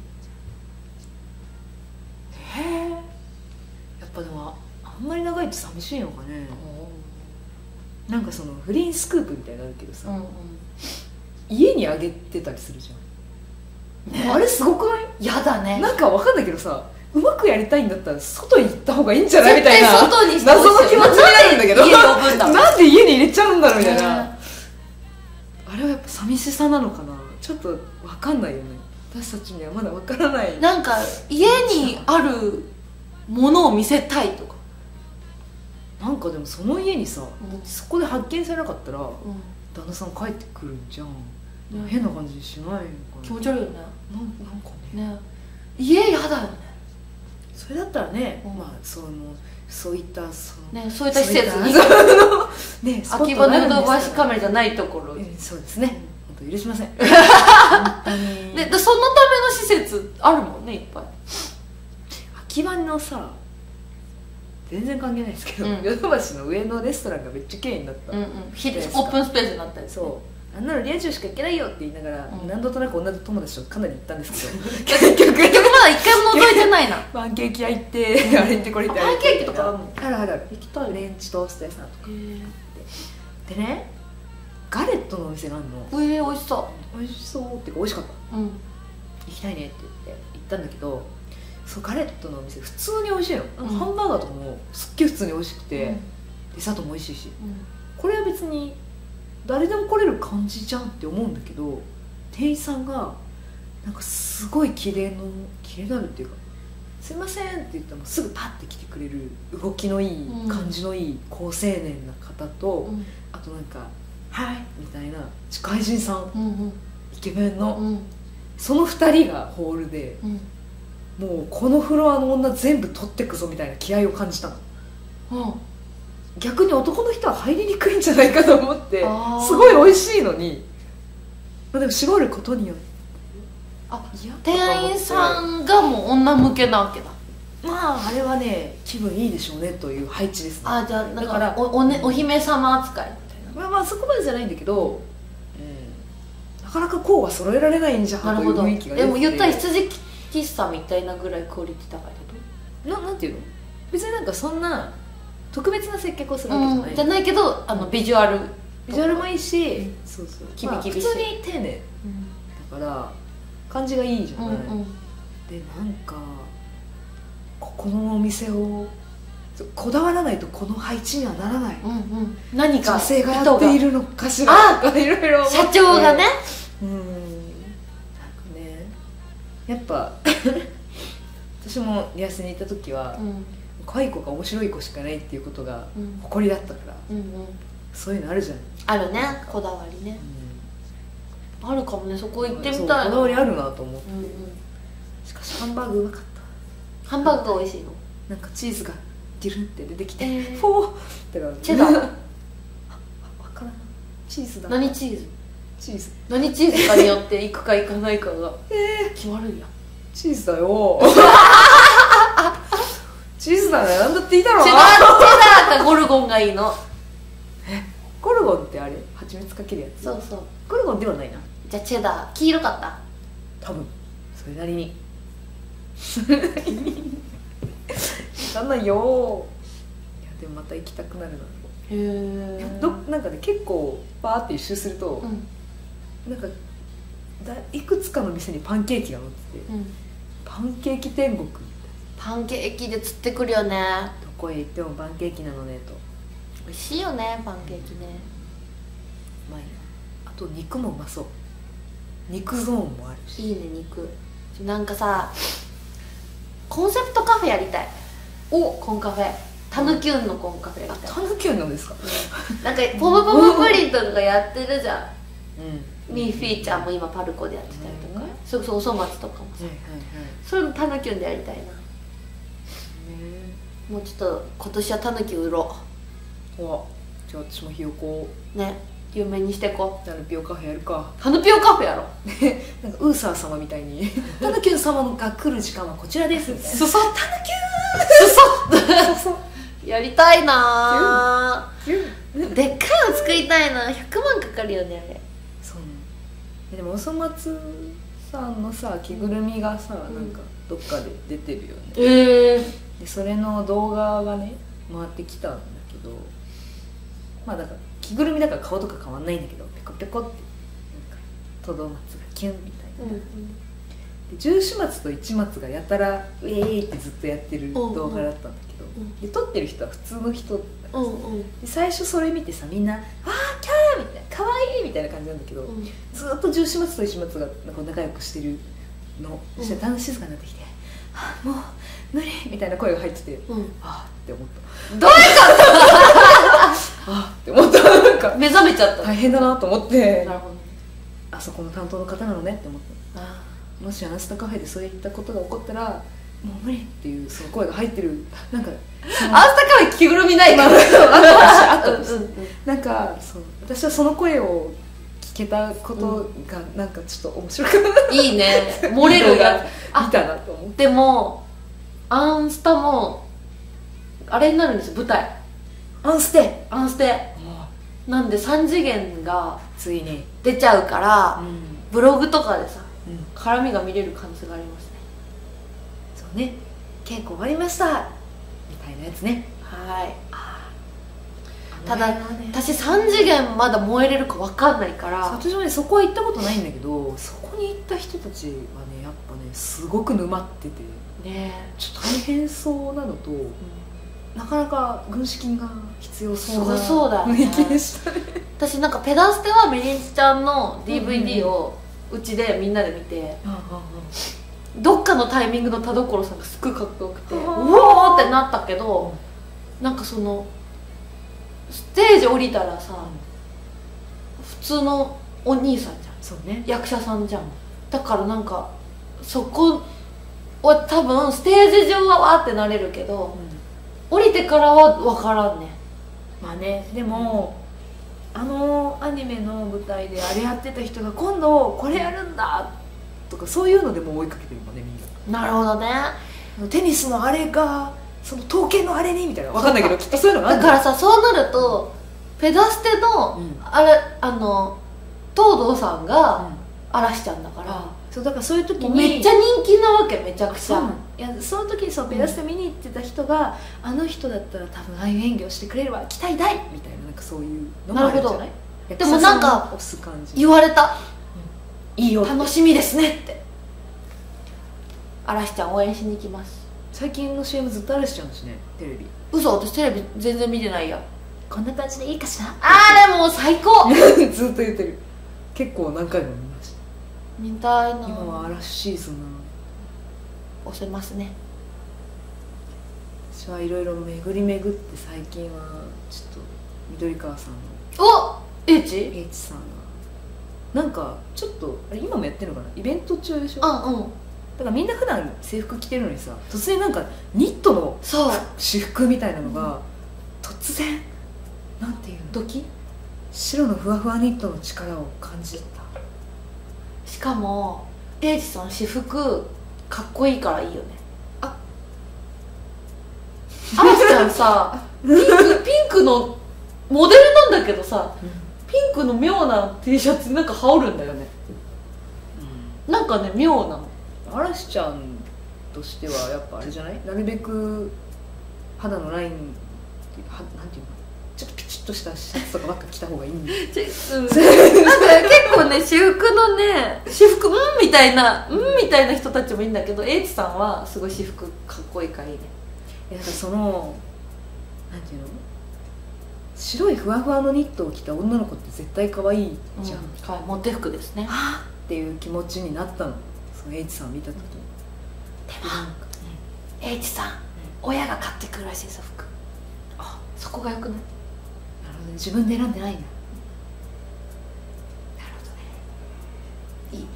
へえやっぱでもあんまり長いと寂しいのかね。なんかその不倫スクープみたいなのあるけどさ、家にあげてたりするじゃん、ね、あれすごくない？やだね。なんかわかんないけどさうまくやりたいんだったら外に行った方がいいんじゃないみたいな外に謎の気持ちになるんだけどなんで家に入れちゃうんだろうみたいな、あれはやっぱ寂しさなのかな。ちょっとわかんないよね私たちにはまだわからない。 なんか家にあるものを見せたいとかなんかでもその家にさ、そこで発見されなかったら、旦那さん帰ってくるんじゃん、変な感じしないのかな。 気持ち悪いよね。 なんかね家やだよね。 それだったらね、まあそういったそういった施設にね秋葉のヨドバシカメラじゃないところ、 そうですね、本当許しませんでそのための施設あるもんねいっぱい。 秋葉のさ全然関係ないですけどヨドバシの上のレストランがめっちゃ綺麗になった、 オープンスペースになったり、 そあんなのリア充しか行けないよって言いながら、何度となく女友達とかなり行ったんですけど結局まだ一回も覗いてないな。 パンケーキ屋行ってあれ行ってこれ行ってパンケーキとかあるの？ あるあるある。 行きたい。 フレンチトースト屋さんとかでね、ガレットのお店があるの。 美味しそ美味しそうっていうか美味しかった。 う。うん。 行きたいねって言って行ったんだけど、そうガレットのお店普通に美味しいの、ハンバーガーとかもすっげえ普通に美味しくて、デザートも美味しいし、これは別に誰でも来れる感じじゃんって思うんだけど、店員さんがなんかすごいキレのあるっていうか、すいませんって言ったらすぐパッて来てくれる動きのいい、感じのいい好青年な方と、あとなんかはいみたいな外人さん、イケメンの、その2人がホールで、もうこのフロアの女全部取ってくぞみたいな気合を感じたの、逆に男の人は入りにくいんじゃないかと思って、すごい美味しいのに、まあ、でも絞ることによって、 店員さんがもう女向けなわけだ。 まああれはね気分いいでしょうねという配置ですね。 じゃあだからお姫様扱いみたいな。 まあそこまでじゃないんだけど、なかなかこうは揃えられないんじゃんという雰囲気が。 でも言ったら羊喫茶みたいなぐらいクオリティ高いけど、なんていうの、別になんかそんな特別な接客をするわけじゃない、 じゃないけど、ビジュアルもいいし、そうそう、 キビキビしい、 普通に丁寧だから感じがいいじゃない、でなんかここのお店をこだわらないとこの配置にはならない、 何か女性がやっているのかしらとかいろいろ社長がね、 なんかね、やっぱ私もリアスに行った時は、可愛い子が面白い子しかないっていうことが誇りだったから、そういうのあるじゃん。 あるね、こだわりね、あるかもね。そこ行ってみたい。 こだわりあるなと思って、しかしハンバーグうまかった。 ハンバーグが美味しいの？ なんかチーズがディルンって出てきて、フォーってなる。 チェダー？わからん。チーズだ。 何チーズ？ チーズ。 何チーズかによって行くか行かないかが決まるんや。 チーズだよ。チーズだね。なんだっていいだろう。 チェダーかゴルゴンがいいの。 ゴルゴンってあれ？蜂蜜かけるやつ？ そうそう。 ゴルゴンではないな。 じゃあチェダー。黄色かった？ 多分それなりに。知らないよ。いやでもまた行きたくなるな。 へえ。 なんかね結構バーって一周すると、なんかいくつかの店にパンケーキが載ってて、パンケーキ天国。 パンケーキで釣ってくるよね。 どこへ行ってもパンケーキなのねと。 美味しいよねパンケーキね。 うまいな。あと肉もうまそう。肉ゾーンもあるし。 いいね肉。なんかさ、コンセプトカフェやりたい。コンカフェ。タヌキュンのコンカフェやりたい。 タヌキュンなんですか？ なんかポムポムプリンとかがやってるじゃん。ミーフィーちゃんも今パルコでやってたりとか、それこそおそ松とかもさ、そういうのタヌキュンでやりたいな。もうちょっと今年はタヌキ売ろう。じゃあ私もひよこね、有名にしてこう。 タヌピオカフェやるか。 タヌピオカフェやろ。 なんかウーサー様みたいにタヌキュン様が来る時間はこちらですみたいな。 タヌキュンそやりたいなー。でっかいの作りたいな。100万かかるよねあれ。 そうね。でもおそ松さんのさ着ぐるみがさ、なんかどっかで出てるよね。でそれの動画がね回ってきたんだけど、まあだから着ぐるみだから顔とか変わんないんだけど、ペコペコってなんかトドマツがキュンみたいな、で十四松と一松がやたらウェーイってずっとやってる動画だったんだけど、で撮ってる人は普通の人だからさ、で最初それ見てさみんな「あーキャー!」みたいな「かわいい!」みたいな感じなんだけど、ずっと十四松と一松がなんか仲良くしてるの、そしたらだんだん静かになってきて「あもう無理!」みたいな声が入ってて、あーって思った。 どういうことあーって思った。なんか目覚めちゃった。 大変だなと思って、 なるほど、 あそこの担当の方なのねって思って、もしアンスタカフェでそういったことが起こったらもう無理っていうその声が入ってる。なんかアンスタカフェ着ぐるみないから、 なんかそう私はその声を聞けたことがなんかちょっと面白かった。 いいね、漏れるが見たなと思って。 でもアンスタもあれになるんですよ、舞台。 アンステなんで3次元がついに出ちゃうから、ブログとかでさ、 うん絡みが見れる可能性がありますね。 そうね、稽古終わりましたみたいなやつね。 はい。 ただただ私3次元まだ燃えれるか分かんないから。 私もねそこは行ったことないんだけど、そこに行った人たちはねやっぱねすごく沼っててね、 ちょっと大変そうなのと、なかなか軍資金が必要そうなすごそうだよね雰囲気でしたね。 私なんかペダステはメリンチちゃんの DVD をうちでみんなで見て、どっかのタイミングの田所さんがすっごいかっこよくて、うおーってなったけど、なんかそのステージ降りたらさ、普通のお兄さんじゃん。 そうね、 役者さんじゃん。だからなんかそこは多分ステージ上はわーってなれるけど、降りてからは分からんね。 まあね、でもあのアニメの舞台であれやってた人が今度これやるんだとかそういうのでも追いかけてるもんね、みんな。 なるほどね。 テニスのあれがその統計のあれにみたいな、分かんないけどきっとそういうのがあるだからさ、そうなるとペダステの、あれ東堂さんが嵐ちゃんだから、 そうだからそういう時にめっちゃ人気なわけ、めちゃくちゃ。 いやその時にペダステ見に行ってた人が、あの人だったら多分ああいう演技をしてくれるわ、期待大みたいな、なんかそういうのもあるんじゃない？ でもなんか押す感じ言われた、 いいよ、 楽しみですねって。嵐ちゃん応援しに行きます。 最近の CM ずっと嵐ちゃんだしね、テレビ。 嘘、私テレビ全然見てないや。 こんな感じでいいかしら。 あれもう最高ずっと言ってる。結構何回も見ました。 見たいな。 今は嵐シーズンなので押せますね。 私はいろいろ巡り巡って最近はちょっと緑川さんのおH さんがなんかちょっとあれ今もやってるのかな、イベント中でしょ。 うん。 だからみんな普段制服着てるのにさ、突然なんかニットのそう私服みたいなのが、突然なんていうの、 ドキ白のふわふわニットの力を感じた。 しかもHさん私服かっこいいからいいよね。嵐ちゃんさピンクのモデルなんだけどさ、ピンクの妙な T シャツなんか羽織るんだよね、なんかね妙なの。 嵐ちゃんとしてはやっぱあれじゃない、なるべく肌のラインなんていうの、ちょっとピチッとしたシャツとかばっか着た方がいいんでなんか結構ね私服のねみたいな人たちもいいんだけど、Hさんはすごい私服かっこいいからいいね。 なんかそのなんていうの、白いふわふわのニットを着た女の子って絶対可愛いじゃん、 はい、モテ服ですね。 はぁっていう気持ちになったの、その H さん見た時に。 でも H さん、親が買ってくるらしいですよ、服。そこがよくない？ なるほどね、自分で選んでないんだ。 なるほどね、いい。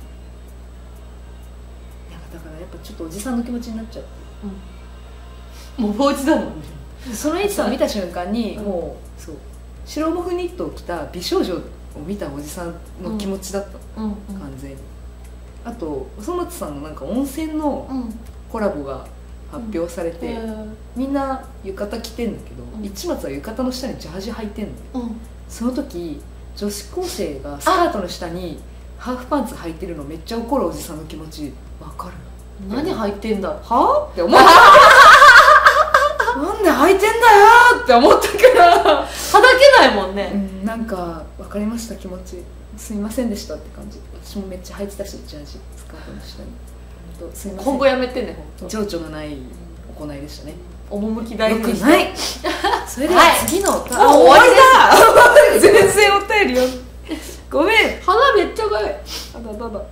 なんかだからやっぱちょっとおじさんの気持ちになっちゃって、 もうおうちだもんね。 その H さんを見た瞬間に、もうそう白モフニットを着た美少女を見たおじさんの気持ちだった、完全に。あとおそ松さんのなんか温泉のコラボが発表されて、みんな浴衣着てんだけど、市松は浴衣の下にジャージ履いてんのよ、その時女子高生がスカートの下にハーフパンツ履いてるのめっちゃ怒るおじさんの気持ちわかる。 何履いてんだはぁって思ったなんで履いてんだよって思ったからはだけないもんね、 なんか分かりました、気持ちすいませんでしたって感じ。私もめっちゃ履いてたし、ジャージスカートの下に。すいません、 今後やめてね、本当情緒のない行いでしたね。 趣大事にして。 よくないそれでは次の、 終わりだ全然お便りよごめん、 鼻めっちゃかゆい。 だだ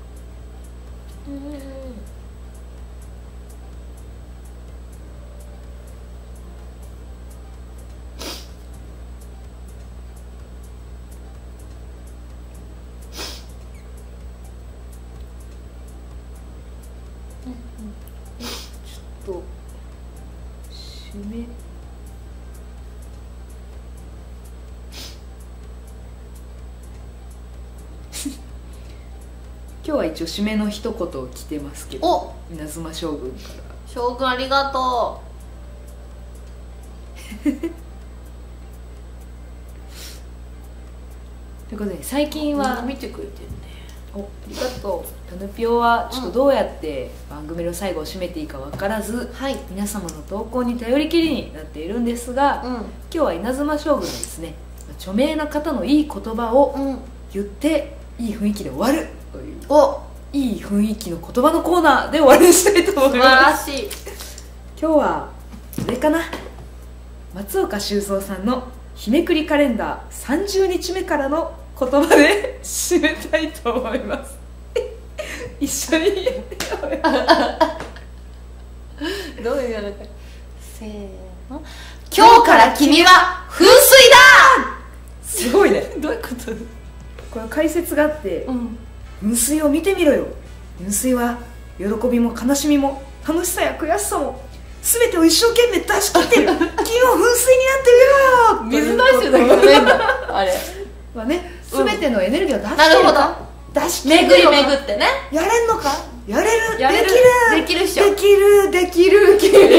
ちょっと締め今日は一応締めの一言を来てますけど、稲妻将軍から。 将軍ありがとうということで最近は見てくれてるね。 おありがとう。タヌピオはちょっとどうやって番組の最後を締めていいか分からず、 はい、 皆様の投稿に頼りきりになっているんですが、今日は稲妻将軍のですね著名な方のいい言葉を言って、いい雰囲気で終わるといういい雰囲気の言葉のコーナーで終わりにしたいと思います。 素晴らしい。 今日はこれかな、松岡修造さんの日めくりカレンダー30日目からの言葉で締めたいと思います一緒にどういうのか、せーの、今日から君は風水だ。 すごいねどういうこと？ これ解説があって、噴水を見てみろよ。噴水は喜びも悲しみも楽しさや悔しさも全てを一生懸命出し切ってる君は噴水になってるよ。 水出してたけどねあれはね、全てのエネルギーを出してるなるほど、 出し切る巡り巡ってね。 やれんのか、やれる、 できるっしょ。 できるできる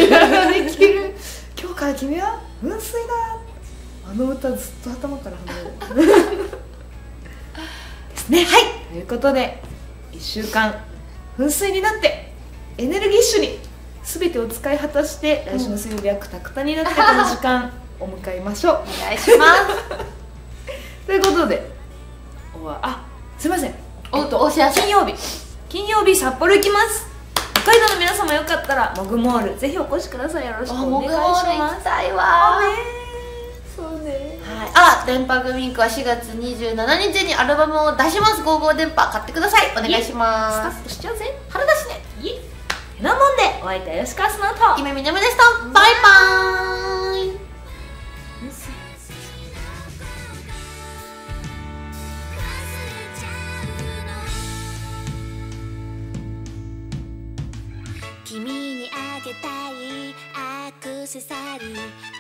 今日から君は噴水だ。あの歌ずっと頭から離れるですね。はい、ということで1週間噴水になってエネルギッシュに全てを使い果たして、来週の水曜日はクタクタになってこの時間を迎えましょう。 お願いしますということで、すいません、 お知らせ。 金曜日札幌行きます。北海道の皆様よかったらモグモールぜひお越しください。よろしくお願いします。 行きたいわ。 そうね。 はい、電波グミンクは4月27日にアルバムを出します。55電波買ってください。お願いします。 スタッフしちゃうぜ。 春だしね。 てなもんでお相手は吉川スノーと姫みなみでした。バイバーイ。 君にあげたいアクセサリー